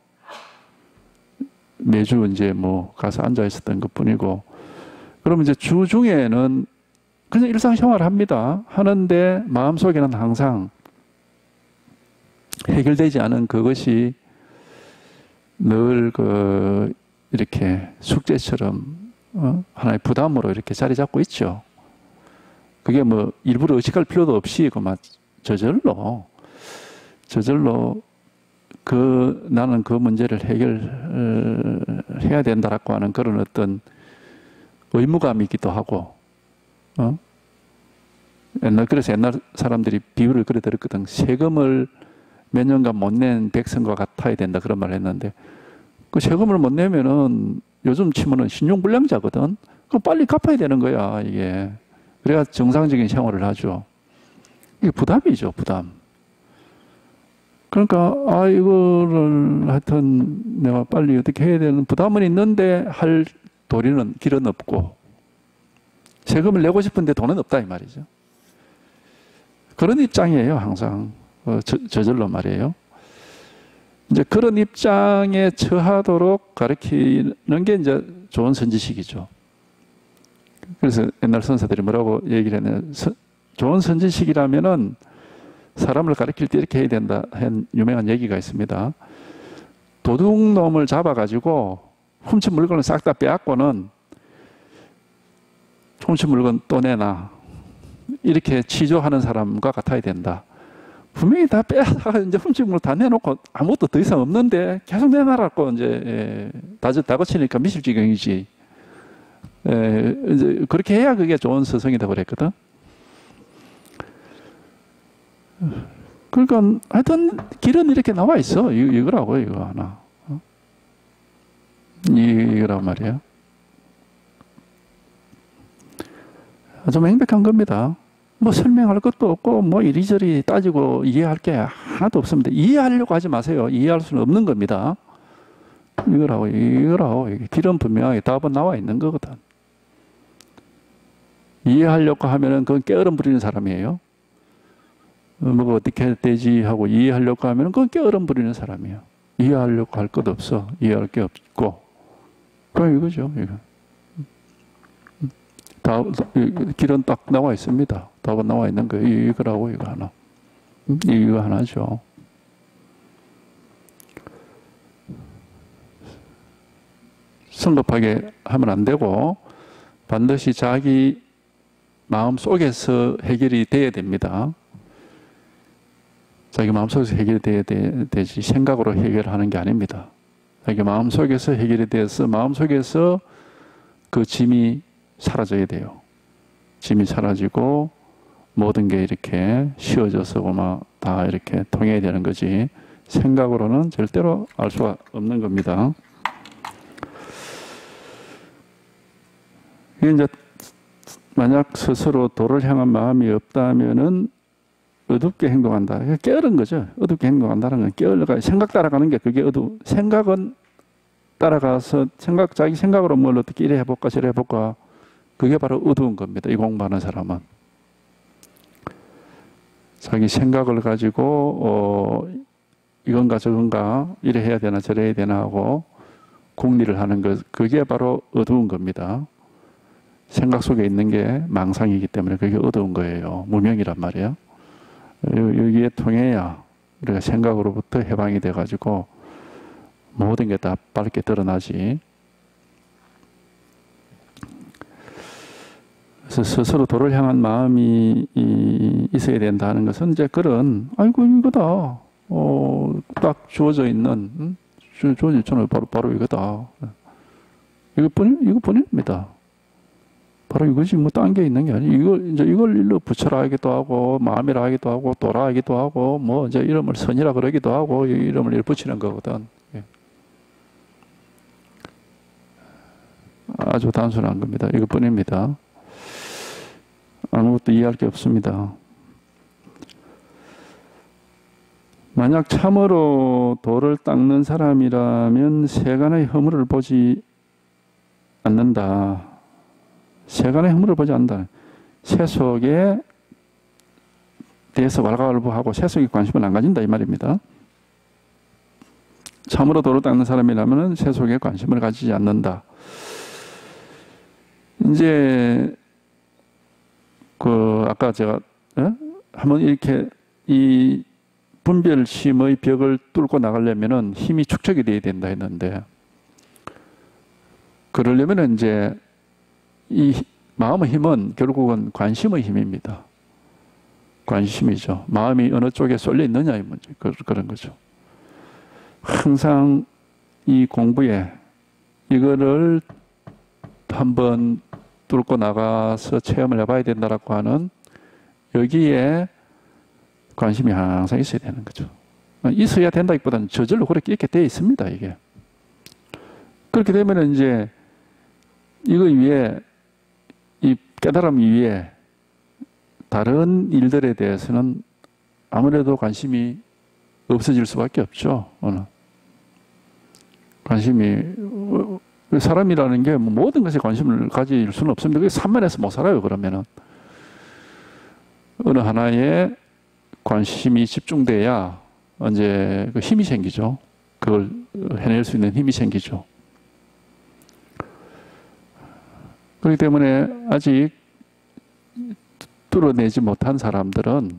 매주 이제 뭐 가서 앉아 있었던 것뿐이고, 그러면 이제 주중에는 그냥 일상생활을 합니다. 하는데 마음속에는 항상 해결되지 않은 그것이 늘 이렇게 숙제처럼 하나의 부담으로 이렇게 자리 잡고 있죠. 그게 뭐 일부러 의식할 필요도 없이 막 저절로 나는 그 문제를 해결해야 된다라고 하는 그런 어떤 의무감이기도 하고, 그래서 옛날 사람들이 비유를 그래 들었거든. 세금을 몇 년간 못 낸 백성과 같아야 된다, 그런 말을 했는데, 그 세금을 못 내면은 요즘 치면은 신용불량자거든. 그럼 빨리 갚아야 되는 거야, 이게. 그래야 정상적인 생활을 하죠. 이게 부담이죠, 부담. 그러니까 이거를 하여튼 내가 빨리 어떻게 해야 되는 부담은 있는데 할 길은 없고, 세금을 내고 싶은데 돈은 없다 이 말이죠. 그런 입장이에요, 항상. 저절로 말이에요. 이제 그런 입장에 처하도록 가르치는 게 이제 좋은 선지식이죠. 그래서 옛날 선사들이 뭐라고 얘기를 했냐면, 좋은 선지식이라면은 사람을 가르칠 때 이렇게 해야 된다 한 유명한 얘기가 있습니다. 도둑놈을 잡아가지고 훔친 물건을 싹 다 빼앗고는 훔친 물건 또 내놔, 이렇게 취조하는 사람과 같아야 된다. 분명히 다 빼앗아가 이제 훔친 물건 다 내놓고 아무것도 더 이상 없는데 계속 내놔라고 이제 다그치니까 미칠 지경이지. 이제 그렇게 해야 그게 좋은 스승이다 그랬거든. 그러니까 하여튼 길은 이렇게 나와 있어. 이거라고, 이거 하나. 이거란 말이에요. 아주 명백한 겁니다. 뭐 설명할 것도 없고 뭐 이리저리 따지고 이해할 게 하나도 없습니다. 이해하려고 하지 마세요. 이해할 수는 없는 겁니다. 이거라고. 길은 분명하게 답은 나와 있는 거거든. 이해하려고 하면은 그건 깨어름 부리는 사람이에요. 뭐가 어떻게 되지 하고 이해하려고 하면 그건 깨어름 부리는 사람이에요. 이해하려고 할 것 없어. 이해할 게 없고. 그럼 이거죠. 이거. 길은 딱 나와 있습니다. 답은 나와 있는 거예요. 이거라고 이거 하나. 이거 하나죠. 성급하게 하면 안 되고 반드시 자기 마음 속에서 해결이 돼야 됩니다. 자기 마음 속에서 해결이 돼야 되지 생각으로 해결하는 게 아닙니다. 자기 마음 속에서 해결이 돼서 마음 속에서 그 짐이 사라져야 돼요. 짐이 사라지고 모든 게 이렇게 쉬워져서 다 이렇게 통해야 되는 거지 생각으로는 절대로 알 수가 없는 겁니다. 이제 만약 스스로 도를 향한 마음이 없다면은 어둡게 행동한다. 게으른 거죠. 어둡게 행동한다는 건 게을러가 생각 따라가는 게 그게 생각은 따라가서 자기 생각으로 뭘 어떻게 이래 해볼까 저래 해볼까 그게 바로 어두운 겁니다. 이 공부하는 사람은 자기 생각을 가지고 이건가 저건가 이래 해야 되나 저래 해야 되나 하고 궁리를 하는 것 그게 바로 어두운 겁니다. 생각 속에 있는 게 망상이기 때문에 그게 어두운 거예요. 무명이란 말이에요. 여기에 통해야 우리가 생각으로부터 해방이 돼가지고 모든 게 다 밝게 드러나지. 그래서 스스로 도를 향한 마음이 있어야 된다는 것은 이제 그런 아이고 이거다. 딱 주어져 있는 주어져 있잖아요. 바로 이거다. 이거뿐입니다. 바로 이것이 뭐 딴 게 있는 게 아니에요. 이걸 일로 부처라 하기도 하고, 마음이라 하기도 하고, 도라 하기도 하고, 뭐 이제 이름을 선이라 그러기도 하고, 이름을 붙이는 거거든. 아주 단순한 겁니다. 이것뿐입니다. 아무것도 이해할 게 없습니다. 만약 참으로 도를 닦는 사람이라면 세간의 허물을 보지 않는다. 세간의 허물을 보지 않는다. 세속에 대해서 왈가왈부하고 세속에 관심을 안 가진다 이 말입니다. 참으로 도를 닦는 사람이라면 세속에 관심을 가지지 않는다. 이제 아까 제가 한번 이렇게 이 분별심의 벽을 뚫고 나가려면은 힘이 축적이 돼야 된다 했는데 그러려면은 이제 이 마음의 힘은 결국은 관심의 힘입니다. 관심이죠. 마음이 어느 쪽에 쏠려 있느냐의 문제. 그런 거죠. 항상 이 공부에 이거를 한번 뚫고 나가서 체험을 해봐야 된다라고 하는 여기에 관심이 항상 있어야 되는 거죠. 있어야 된다기보다는 저절로 그렇게 있게 되어 있습니다. 이게. 그렇게 되면 이제 이거 위에 이 깨달음 위에 다른 일들에 대해서는 아무래도 관심이 없어질 수밖에 없죠. 관심이 사람이라는 게 모든 것에 관심을 가질 수는 없습니다. 그게 산만해서 못 살아요. 그러면은 어느 하나에 관심이 집중돼야 이제 그 힘이 생기죠. 그걸 해낼 수 있는 힘이 생기죠. 그렇기 때문에 아직 뚫어내지 못한 사람들은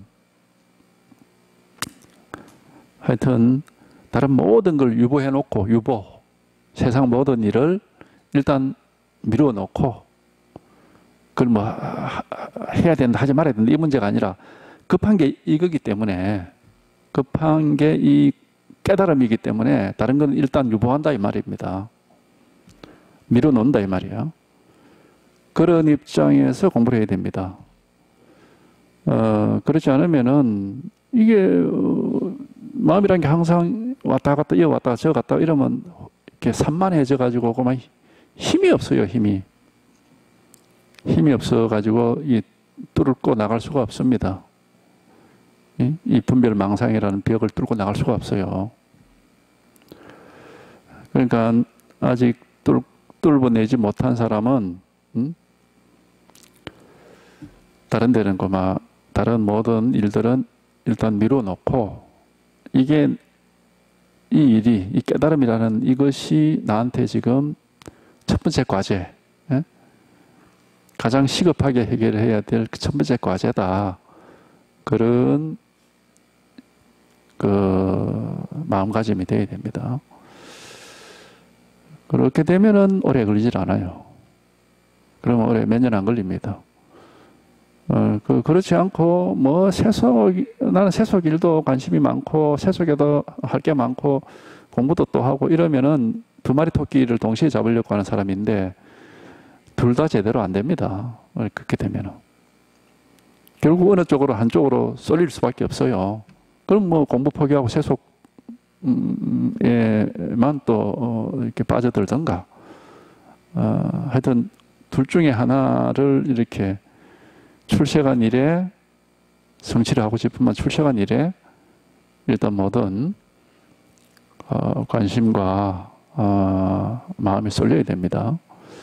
하여튼 다른 모든 걸 유보해 놓고 세상 모든 일을 일단 미루어 놓고 그걸 뭐 해야 된다 하지 말아야 된다 이 문제가 아니라 급한 게 이거기 때문에 급한 게 이 깨달음이기 때문에 다른 건 일단 유보한다 이 말입니다. 미뤄 놓는다 이 말이에요. 그런 입장에서 공부를 해야 됩니다. 그렇지 않으면은 이게 마음이란 게 항상 왔다 갔다 이어왔다 저 갔다 이러면 이렇게 산만해져 가지고 그만 힘이 없어요. 힘이 없어 가지고 이 뚫고 나갈 수가 없습니다. 이 분별망상이라는 벽을 뚫고 나갈 수가 없어요. 그러니까 아직 뚫어내지 못한 사람은 다른 데는 다른 모든 일들은 일단 미뤄놓고 이게 이 깨달음이라는 이것이 나한테 지금 첫 번째 과제, 가장 시급하게 해결해야 될 첫 번째 과제다. 그런 마음가짐이 되어야 됩니다. 그렇게 되면은 오래 걸리질 않아요. 그러면 오래 몇 년 안 걸립니다. 그렇지 않고, 나는 세속 일도 관심이 많고, 세속에도 할 게 많고, 공부도 또 하고 이러면은 두 마리 토끼를 동시에 잡으려고 하는 사람인데, 둘 다 제대로 안 됩니다. 그렇게 되면은. 결국 어느 쪽으로, 한쪽으로 쏠릴 수밖에 없어요. 그럼 뭐 공부 포기하고 세속에만 또, 이렇게 빠져들던가, 하여튼, 둘 중에 하나를 이렇게 출세간 일에 성취를 하고 싶으면 출세간 일에 일단 뭐든 관심과 마음이 쏠려야 됩니다.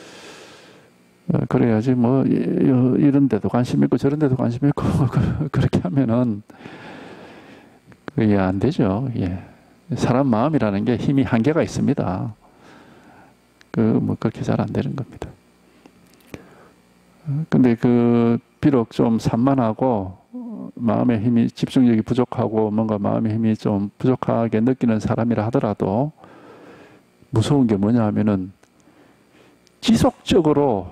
그래야지 뭐 이런 데도 관심 있고 저런 데도 관심 있고 그렇게 하면은 그게 안 되죠. 예. 사람 마음이라는 게 힘이 한계가 있습니다. 뭐 그렇게 잘 안 되는 겁니다. 근데 비록 좀 산만하고 마음의 힘이 집중력이 부족하고 뭔가 마음의 힘이 좀 부족하게 느끼는 사람이라 하더라도 무서운 게 뭐냐 하면은 지속적으로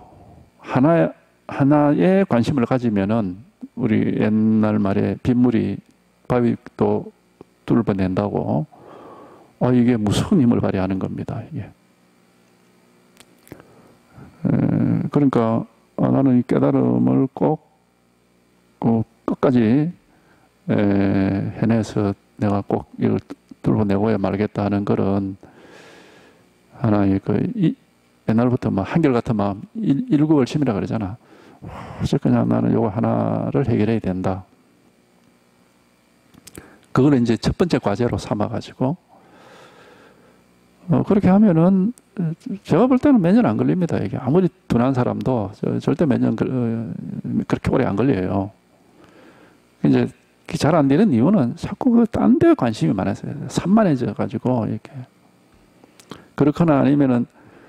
하나에 관심을 가지면은 우리 옛날 말에 빗물이 바위도 뚫어낸다고 이게 무서운 힘을 발휘하는 겁니다. 이게. 그러니까 나는 이 깨달음을 꼭 끝까지 해내서 내가 꼭 이걸 뚫어내고야 말겠다 하는 그런 하나의 옛날부터 뭐 한결같은 마음, 일구월심이라 그러잖아. 그냥 나는 요거 하나를 해결해야 된다. 그걸 이제 첫 번째 과제로 삼아가지고 그렇게 하면은 제가 볼 때는 몇 년 안 걸립니다. 이게 아무리 둔한 사람도 절대 몇 년 그렇게 오래 안 걸려요. 이제 잘 안 되는 이유는 자꾸 딴 데 관심이 많아서 산만해져 가지고 이렇게 그렇거나 아니면은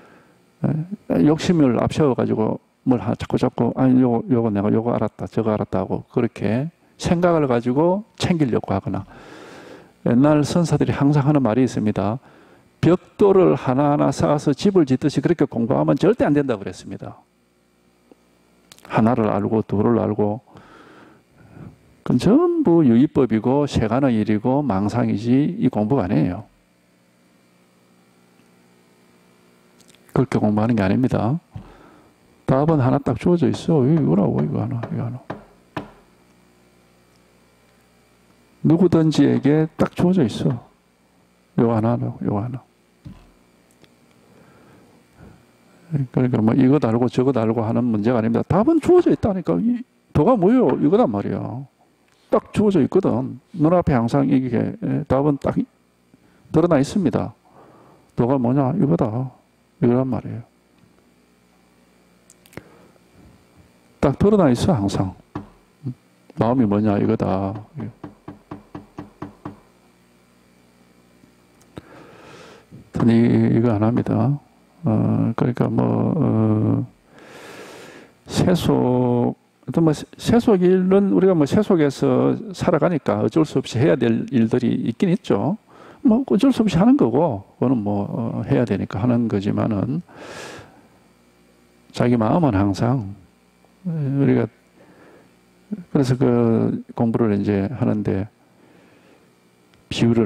욕심을 앞세워 가지고 뭘 자꾸 요거 내가 요거 알았다 저거 알았다 하고 그렇게 생각을 가지고 챙기려고 하거나 옛날 선사들이 항상 하는 말이 있습니다. 벽돌을 하나하나 쌓아서 집을 짓듯이 그렇게 공부하면 절대 안 된다고 그랬습니다. 하나를 알고 둘을 알고 그건 전부 유의법이고 세간의 일이고 망상이지 이 공부가 아니에요. 그렇게 공부하는 게 아닙니다. 답은 하나 딱 주어져 있어. 이거라고 이거 하나. 누구든지에게 딱 주어져 있어. 요거 하나라고 요거 하나. 그러니까 뭐 이것 알고 저것 알고 하는 문제가 아닙니다. 답은 주어져 있다니까. 도가 뭐예요? 이거단 말이야. 딱 주어져 있거든. 눈앞에 항상 이게 답은 딱 드러나 있습니다. 도가 뭐냐? 이거다. 이거란 말이에요. 딱 드러나 있어 항상. 마음이 뭐냐? 이거다. 이거 하나입니다. 그러니까 세속 일은 우리가 세속에서 살아가니까 어쩔 수 없이 해야 될 일들이 있긴 있죠. 어쩔 수 없이 하는 거고, 그거는 해야 되니까 하는 거지만은, 자기 마음은 항상, 우리가, 그래서 공부를 이제 하는데, 비유를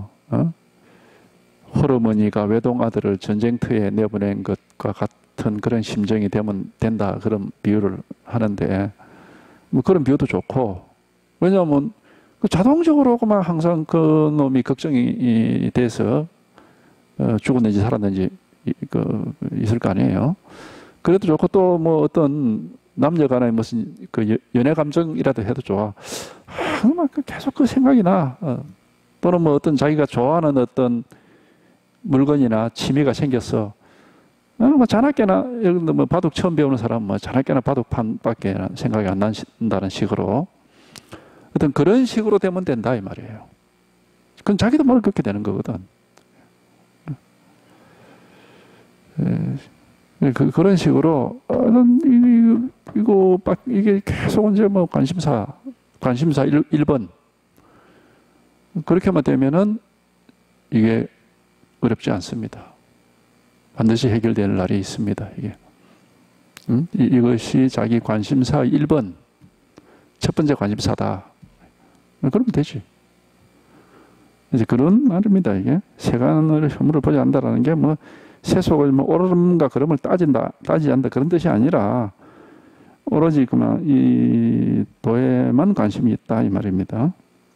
홀어머니가 외동아들을 전쟁터에 내보낸 것과 같은 그런 심정이 되면 된다. 그런 비유를 하는데, 그런 비유도 좋고, 왜냐하면 자동적으로 막 항상 그 놈이 걱정이 돼서 죽었는지 살았는지 있을 거 아니에요. 그래도 좋고 또 어떤 남녀 간의 무슨 연애 감정이라도 해도 좋아. 막 계속 그 생각이 나. 또는 어떤 자기가 좋아하는 어떤 물건이나 취미가 생겼어. 자나깨나, 바둑 처음 배우는 사람은 자나깨나 바둑판밖에 생각이 안 난다는 식으로. 어떤 그런 식으로 되면 된다, 이 말이에요. 그건 자기도 모르게 그렇게 되는 거거든. 그런 식으로, 이게 계속 이제 뭐 관심사 1번. 그렇게만 되면은 이게 어렵지 않습니다. 반드시 해결될 날이 있습니다, 이게. 이것이 자기 관심사 1번. 첫 번째 관심사다. 그러면 되지. 이제 그런 말입니다, 이게. 세간을 혐오를 보지 않는다라는 게 뭐, 세속을 뭐, 옳음과 그름을 따지지 않는다. 그런 뜻이 아니라, 오로지 그만, 이 도에만 관심이 있다. 이 말입니다.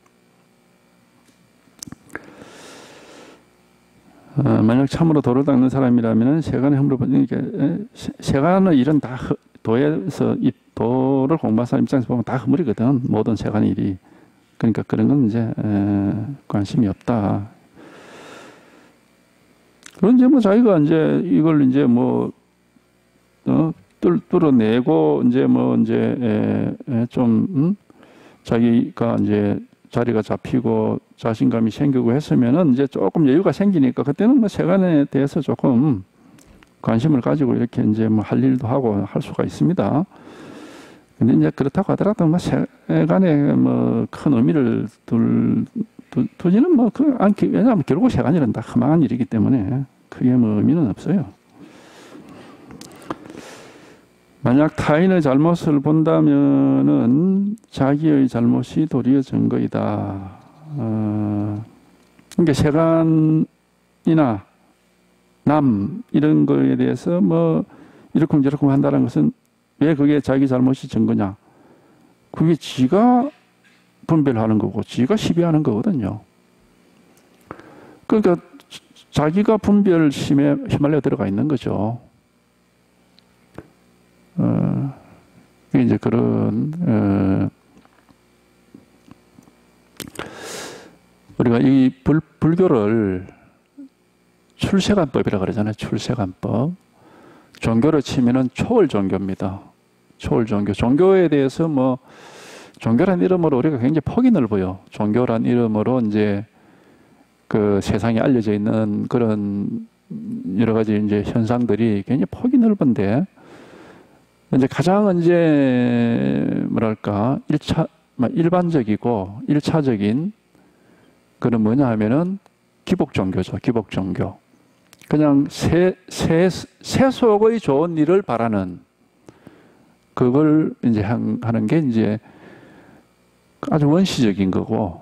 만약 참으로 도를 닦는 사람이라면 세간의 혐오를 보지, 세간의 일은 다 도에서, 이 도를 공부한 사람 입장에서 보면 다 허물이거든. 모든 세간의 일이. 그러니까 그런 건 이제 관심이 없다. 그런 이제 뭐 자기가 이제 이걸 이제 뭐 뚫어내고 이제 뭐 이제 좀 자기가 이제 자리가 잡히고 자신감이 생기고 했으면은 이제 조금 여유가 생기니까 그때는 뭐 세간에 대해서 조금 관심을 가지고 이렇게 이제 뭐 할 일도 하고 할 수가 있습니다. 근데 이제 그렇다고 하더라도 뭐 세간에 뭐 큰 의미를 두지는 뭐 않기, 왜냐하면 결국 세간일은 다 허망한 일이기 때문에 크게 뭐 의미는 없어요. 만약 타인의 잘못을 본다면은 자기의 잘못이 도리어 증거이다. 그러니까 세간이나 남 이런 거에 대해서 뭐 이렇쿵저렇쿵 한다는 것은 왜 그게 자기 잘못이 증거냐? 그게 지가 분별하는 거고 지가 시비하는 거거든요. 그러니까 자기가 분별심에 휘말려 들어가 있는 거죠. 이제 그런 우리가 이 불교를 출세관법이라고 그러잖아요. 출세관법. 종교로 치면은 초월 종교입니다. 초월 종교. 종교에 대해서 뭐 종교란 이름으로 우리가 굉장히 폭이 넓어요. 종교란 이름으로 이제 그 세상에 알려져 있는 그런 여러 가지 이제 현상들이 굉장히 폭이 넓은데 이제 가장 이제 뭐랄까 일반적이고 1차적인 그런 뭐냐 하면은 기복 종교죠. 기복 종교. 그냥 세속의 좋은 일을 바라는 그걸 이제 하는 게 이제 아주 원시적인 거고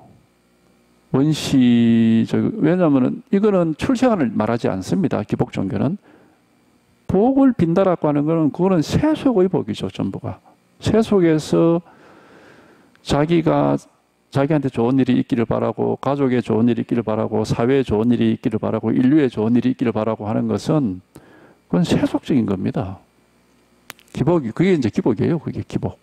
왜냐하면은 이거는 출세관을 말하지 않습니다. 기복 종교는 복을 빈다라고 하는 거는 그거는 세속의 복이죠. 전부가 세속에서 자기한테 좋은 일이 있기를 바라고 가족에 좋은 일이 있기를 바라고 사회에 좋은 일이 있기를 바라고 인류에 좋은 일이 있기를 바라고 하는 것은 그건 세속적인 겁니다. 기복이 그게 이제 기복이에요. 그게 기복.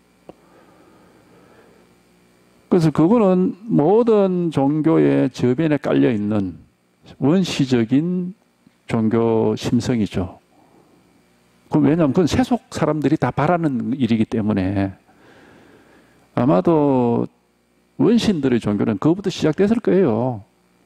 그래서 그거는 모든 종교의 저변에 깔려 있는 원시적인 종교 심성이죠. 왜냐하면 그건 세속 사람들이 다 바라는 일이기 때문에 아마도 원신들의 종교는 그것부터 시작됐을 거예요.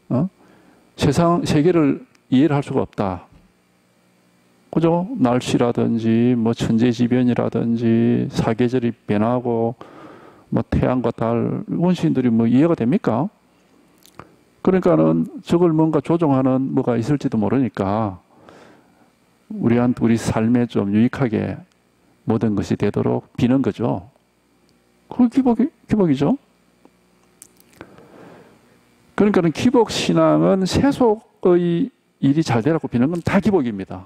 세계를 이해를 할 수가 없다. 그죠? 날씨라든지, 뭐 천재지변이라든지, 사계절이 변하고, 뭐 태양과 달, 원신들이 뭐 이해가 됩니까? 그러니까는 저걸 뭔가 조종하는 뭐가 있을지도 모르니까, 우리 삶에 좀 유익하게 모든 것이 되도록 비는 거죠. 그게 기복이죠. 그러니까는 기복 신앙은 세속의 일이 잘 되라고 비는 건 다 기복입니다.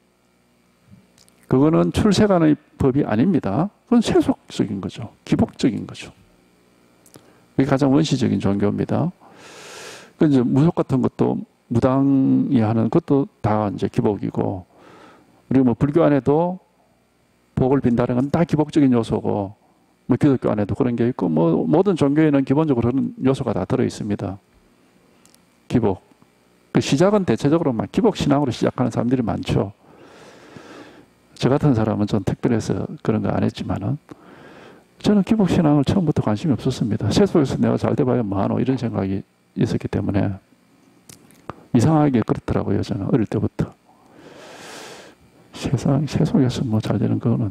그거는 출세관의 법이 아닙니다. 그건 세속적인 거죠. 기복적인 거죠. 그게 가장 원시적인 종교입니다. 그 이제 무속 같은 것도 무당이 하는 것도 다 이제 기복이고, 그리고 뭐 불교 안에도 복을 빈다는 건 다 기복적인 요소고, 뭐 기독교 안에도 그런 게 있고, 뭐 모든 종교에는 기본적으로 그런 요소가 다 들어 있습니다. 기복. 그 시작은 대체적으로 막 기복 신앙으로 시작하는 사람들이 많죠. 저 같은 사람은 좀 특별해서 그런 거 안 했지만은 저는 기복 신앙을 처음부터 관심이 없었습니다. 세속에서 내가 잘 돼봐야 뭐하노 이런 생각이 있었기 때문에 이상하게 그렇더라고요. 저는 어릴 때부터 세속에서 뭐 잘 되는 거는.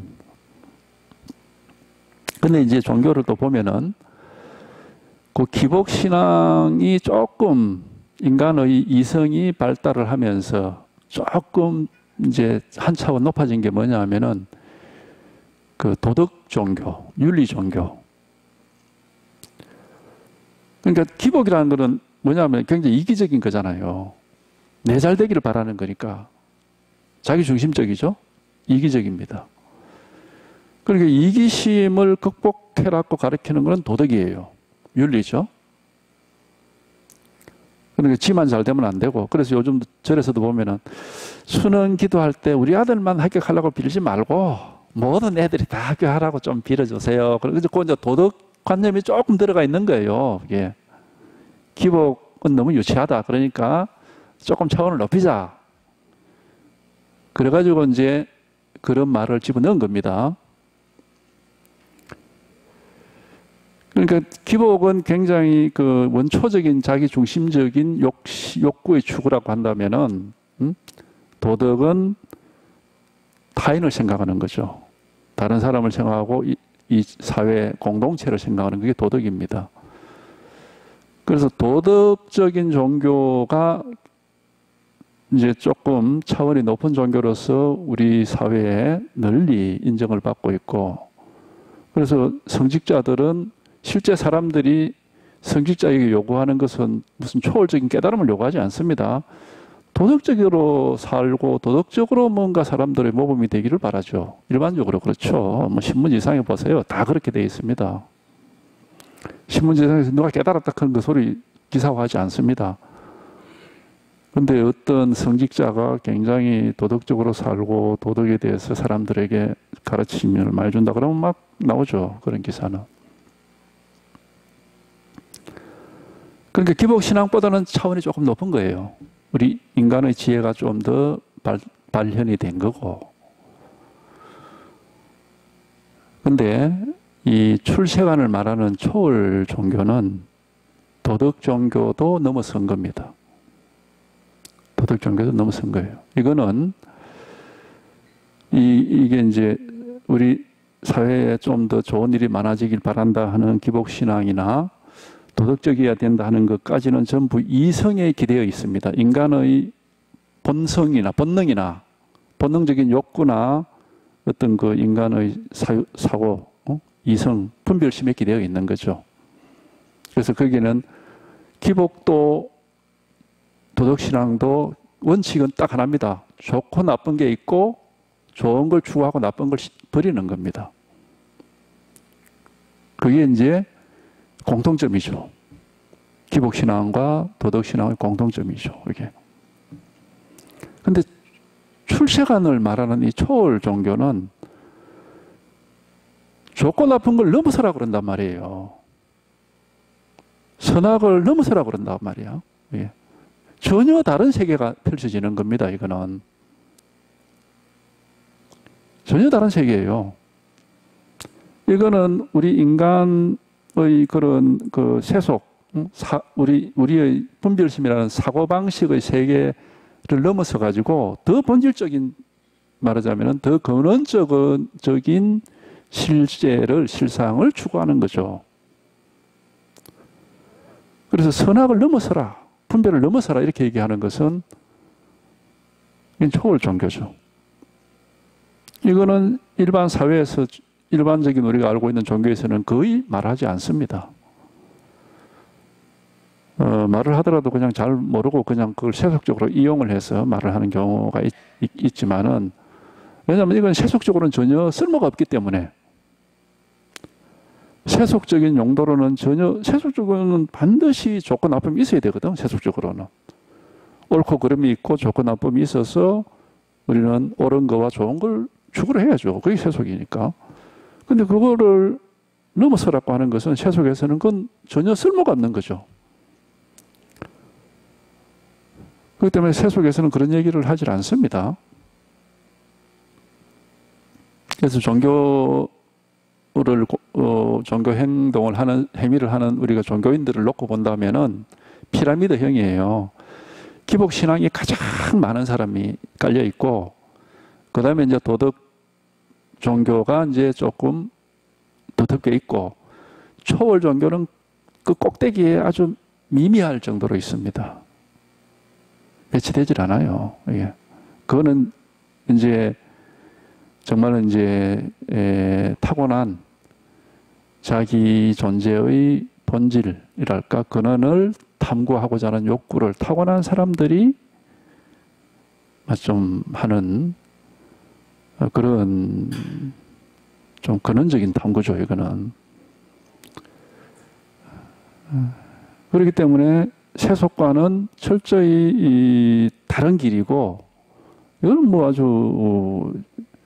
근데 이제 종교를 또 보면은 그 기복신앙이 조금 인간의 이성이 발달을 하면서 조금 이제 한 차원 높아진 게 뭐냐 하면은 그 도덕 종교, 윤리 종교. 그러니까 기복이라는 거는 뭐냐면 굉장히 이기적인 거잖아요. 내 잘 되기를 바라는 거니까. 자기 중심적이죠? 이기적입니다. 그러니까 이기심을 극복해라고 가르치는 건 도덕이에요. 윤리죠. 그러니까 지만 잘 되면 안 되고. 그래서 요즘 절에서도 보면은 수능 기도할 때 우리 아들만 합격하려고 빌지 말고 모든 애들이 다 합격하라고 좀 빌어주세요. 그래서 그 이제 도덕관념이 조금 들어가 있는 거예요. 이게 기복은 너무 유치하다. 그러니까 조금 차원을 높이자. 그래가지고 이제 그런 말을 집어넣은 겁니다. 그러니까 기복은 굉장히 그 원초적인 자기 중심적인 욕구의 추구라고 한다면은 도덕은 타인을 생각하는 거죠. 다른 사람을 생각하고 이 사회 공동체를 생각하는 게 도덕입니다. 그래서 도덕적인 종교가 이제 조금 차원이 높은 종교로서 우리 사회에 널리 인정을 받고 있고, 그래서 성직자들은 실제 사람들이 성직자에게 요구하는 것은 무슨 초월적인 깨달음을 요구하지 않습니다. 도덕적으로 살고 도덕적으로 뭔가 사람들의 모범이 되기를 바라죠. 일반적으로 그렇죠. 뭐 신문지상에 보세요. 다 그렇게 되어 있습니다. 신문지상에서 누가 깨달았다 그런 그 소리 기사화하지 않습니다. 근데 어떤 성직자가 굉장히 도덕적으로 살고 도덕에 대해서 사람들에게 가르침을 많이 준다 그러면 막 나오죠. 그런 기사는. 그러니까 기복신앙보다는 차원이 조금 높은 거예요. 우리 인간의 지혜가 좀 더 발현이 된 거고. 근데 이 출세관을 말하는 초월 종교는 도덕 종교도 넘어선 겁니다. 도덕 종교도 넘어선 거예요. 이거는 이게 이제 우리 사회에 좀 더 좋은 일이 많아지길 바란다 하는 기복신앙이나 도덕적이어야 된다 하는 것까지는 전부 이성에 기대어 있습니다. 인간의 본성이나 본능적인 욕구나 어떤 그 인간의 사고, 이성, 분별심에 기대어 있는 거죠. 그래서 거기는 기복도 도덕신앙도 원칙은 딱 하나입니다. 좋고 나쁜 게 있고 좋은 걸 추구하고 나쁜 걸 버리는 겁니다. 그게 이제 공통점이죠. 기복신앙과 도덕신앙의 공통점이죠. 이게. 근데 출세관을 말하는 이 초월 종교는 좋고 나쁜 걸 넘어서라 그런단 말이에요. 선악을 넘어서라 그런단 말이야. 예. 전혀 다른 세계가 펼쳐지는 겁니다. 이거는. 전혀 다른 세계예요. 이거는 우리 인간의 그런 그 세속, 우리의 분별심이라는 사고방식의 세계를 넘어서 가지고 더 본질적인, 말하자면 더 근원적인 실상을 추구하는 거죠. 그래서 선악을 넘어서라, 분별을 넘어서라 이렇게 얘기하는 것은 이건 초월 종교죠. 이거는 일반 사회에서 일반적인 우리가 알고 있는 종교에서는 거의 말하지 않습니다. 말을 하더라도 그냥 잘 모르고 그냥 그걸 세속적으로 이용을 해서 말을 하는 경우가 있지만은, 왜냐하면 이건 세속적으로는 전혀 쓸모가 없기 때문에. 세속적인 용도로는 세속적으로는 반드시 좋고 나쁨이 있어야 되거든, 세속적으로는. 옳고 그름이 있고 좋고 나쁨이 있어서 우리는 옳은 거와 좋은 걸 추구를 해야죠. 그게 세속이니까. 근데 그거를 넘어서라고 하는 것은 세속에서는 그건 전혀 쓸모가 없는 거죠. 그렇기 때문에 세속에서는 그런 얘기를 하질 않습니다. 그래서 종교 행동을 하는, 행위를 하는 우리가 종교인들을 놓고 본다면은 피라미드형이에요. 기복신앙이 가장 많은 사람이 깔려 있고, 그 다음에 이제 도덕 종교가 이제 조금 두텁게 있고, 초월 종교는 그 꼭대기에 아주 미미할 정도로 있습니다. 배치되질 않아요. 이게. 그거는 이제 정말은 이제 타고난 자기 존재의 본질이랄까, 근원을 탐구하고자 하는 욕구를 타고난 사람들이 좀 하는 그런 좀 근원적인 탐구죠, 이거는. 그렇기 때문에 세속과는 철저히 다른 길이고, 이거는 뭐 아주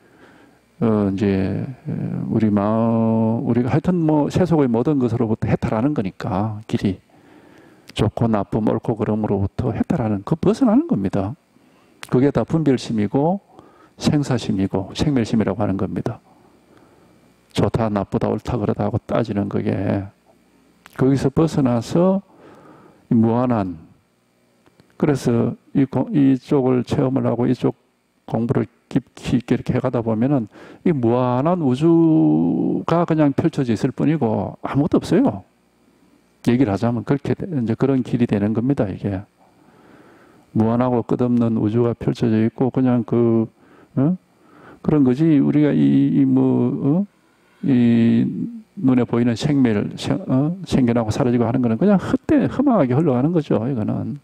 이제 우리가 하여튼 뭐 세속의 모든 것으로부터 해탈하는 거니까, 길이 좋고 나쁨 옳고 그름으로부터 해탈하는, 그 벗어나는 겁니다. 그게 다 분별심이고 생사심이고 생멸심이라고 하는 겁니다. 좋다 나쁘다 옳다 그러다 하고 따지는 그게, 거기서 벗어나서 무한한, 그래서 이쪽을 체험을 하고 이쪽 공부를 깊이 있게 이렇게 해가다 보면은 이 무한한 우주가 그냥 펼쳐져 있을 뿐이고 아무것도 없어요. 얘기를 하자면 그렇게 이제 그런 길이 되는 겁니다. 이게 무한하고 끝없는 우주가 펼쳐져 있고 그냥 그런 거지. 우리가 이 눈에 보이는 생겨나고 사라지고 하는 거는 그냥 헛되게 흘러가는 거죠. 이거는.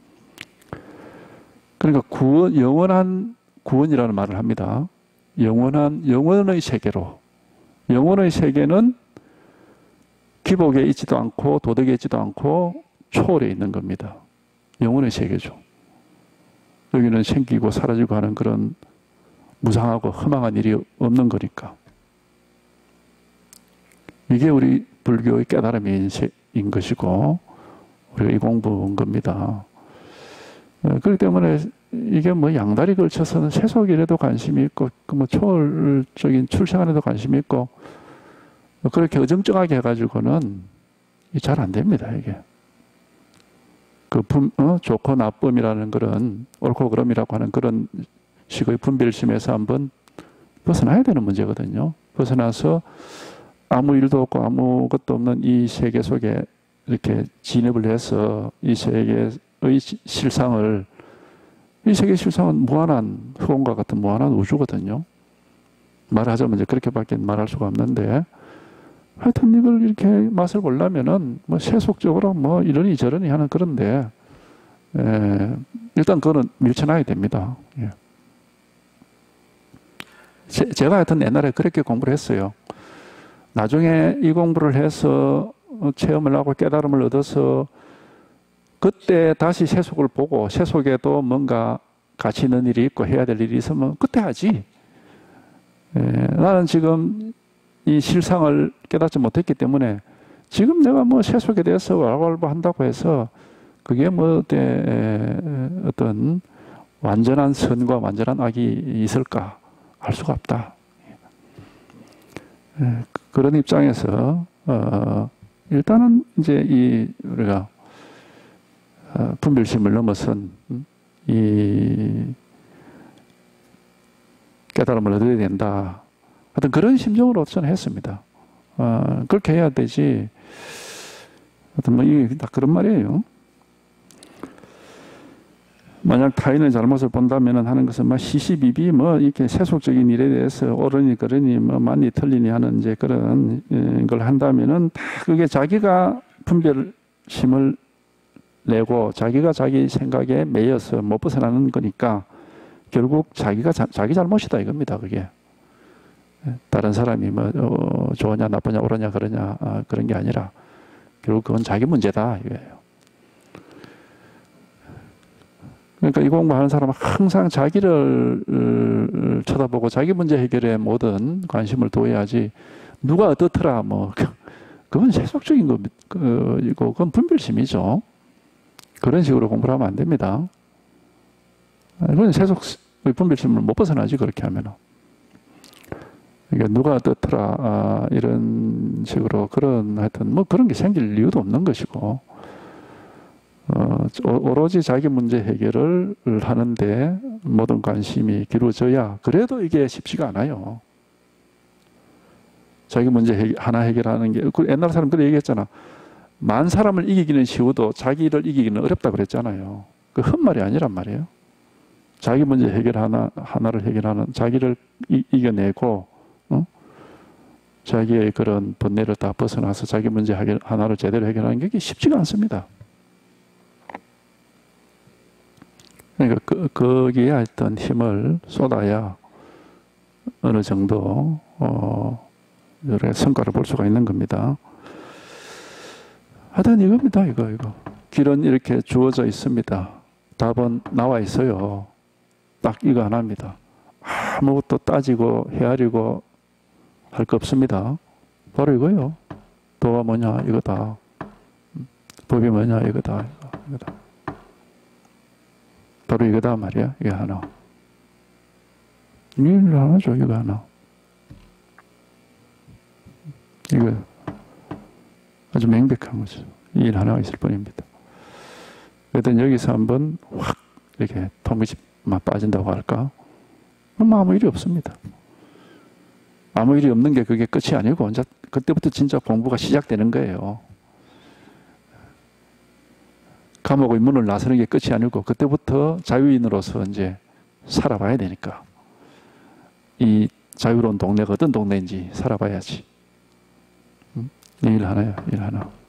그러니까 영원한 구원이라는 말을 합니다. 영원의 세계로. 영원의 세계는 기복에 있지도 않고 도덕에 있지도 않고 초월에 있는 겁니다. 영원의 세계죠. 여기는 생기고 사라지고 하는 그런 무상하고 허망한 일이 없는 거니까. 이게 우리 불교의 깨달음인 것이고 우리가 이 공부인 겁니다. 그렇기 때문에 이게 뭐 양다리 걸쳐서는 세속일에도 관심이 있고 뭐 초월적인 출생안에도 관심이 있고 그렇게 어정쩡하게 해가지고는 잘 안 됩니다. 이게 좋고 나쁨이라는 그런 옳고 그름이라고 하는 그런 식의 분별심에서 한번 벗어나야 되는 문제거든요. 벗어나서 아무 일도 없고 아무것도 없는 이 세계 속에 이렇게 진입을 해서 이 세계의 실상을, 이 세계 실상은 무한한 흑원과 같은 무한한 우주거든요. 말하자면 이제 그렇게밖에 말할 수가 없는데, 하여튼 이걸 이렇게 맛을 보려면은 뭐 세속적으로 뭐 이러니 저러니 하는 그런데, 일단 그거는 밀쳐놔야 됩니다. 예. 제가 하여튼 옛날에 그렇게 공부를 했어요. 나중에 이 공부를 해서 체험을 하고 깨달음을 얻어서 그때 다시 세속을 보고 세속에도 뭔가 가치 있는 일이 있고 해야 될 일이 있으면 그때 하지. 나는 지금 이 실상을 깨닫지 못했기 때문에 지금 내가 뭐 세속에 대해서 왈가왈부 한다고 해서 그게 뭐 어떤 완전한 선과 완전한 악이 있을까? 알 수가 없다. 그런 입장에서 일단은 이제 우리가 분별심을 넘어선 이 깨달음을 얻어야 된다. 하여튼 그런 심정으로 저는 했습니다. 그렇게 해야 되지. 하여튼 뭐 이게 다 그런 말이에요. 만약 타인의 잘못을 본다면 하는 것은 막 시시비비 뭐 이렇게 세속적인 일에 대해서 옳으니 그러니 뭐 맞니 틀리니 하는 이제 그런 걸 한다면은 다 그게 자기가 분별심을 내고 자기가 자기 생각에 매여서 못 벗어나는 거니까 결국 자기 잘못이다 이겁니다. 그게 다른 사람이 뭐 좋으냐 나쁘냐 옳으냐 그러냐 그런 게 아니라 결국 그건 자기 문제다 이거예요. 그러니까 이 공부하는 사람은 항상 자기를 쳐다보고 자기 문제 해결에 모든 관심을 두어야지 누가 어떻더라 뭐 그건 세속적인 거고 그건 분별심이죠. 그런 식으로 공부를 하면 안 됩니다. 그건 세속의 분별심을 못 벗어나지 그렇게 하면은. 그러니까 누가 어떻더라 이런 식으로 그런 하여튼 뭐 그런 게 생길 이유도 없는 것이고 오로지 자기 문제 해결을 하는데 모든 관심이 기울어져야 그래도 이게 쉽지가 않아요. 자기 문제 하나 해결하는 게 옛날 사람 그래 얘기했잖아. 만 사람을 이기기는 쉬워도 자기를 이기기는 어렵다 그랬잖아요. 그 헛말이 아니란 말이에요. 자기 문제 해결 하나를 해결하는 자기를 이겨내고 자기의 그런 번뇌를 다 벗어나서 자기 문제 하나를 제대로 해결하는 게 쉽지가 않습니다. 그러니까 거기에 어떤 힘을 쏟아야 어느 정도 여러 성과를 볼 수가 있는 겁니다. 하여튼 이겁니다. 이거. 길은 이렇게 주어져 있습니다. 답은 나와 있어요. 딱 이거 하나입니다. 아무것도 따지고 헤아리고 할 거 없습니다. 바로 이거요. 도가 뭐냐 이거다. 법이 뭐냐 이거다. 이거다. 바로 이거다 말이야. 이게 하나. 일 하나죠. 이거 하나. 이거 아주 명백한 거죠. 이 일 하나가 있을 뿐입니다. 그랬더니 여기서 한번 확 이렇게 통기집만 빠진다고 할까? 아무 일이 없습니다. 아무 일이 없는 게 그게 끝이 아니고 이제 그때부터 진짜 공부가 시작되는 거예요. 감옥의 문을 나서는 게 끝이 아니고 그때부터 자유인으로서 이제 살아봐야 되니까 이 자유로운 동네가 어떤 동네인지 살아봐야지. 일 하나야, 일 하나.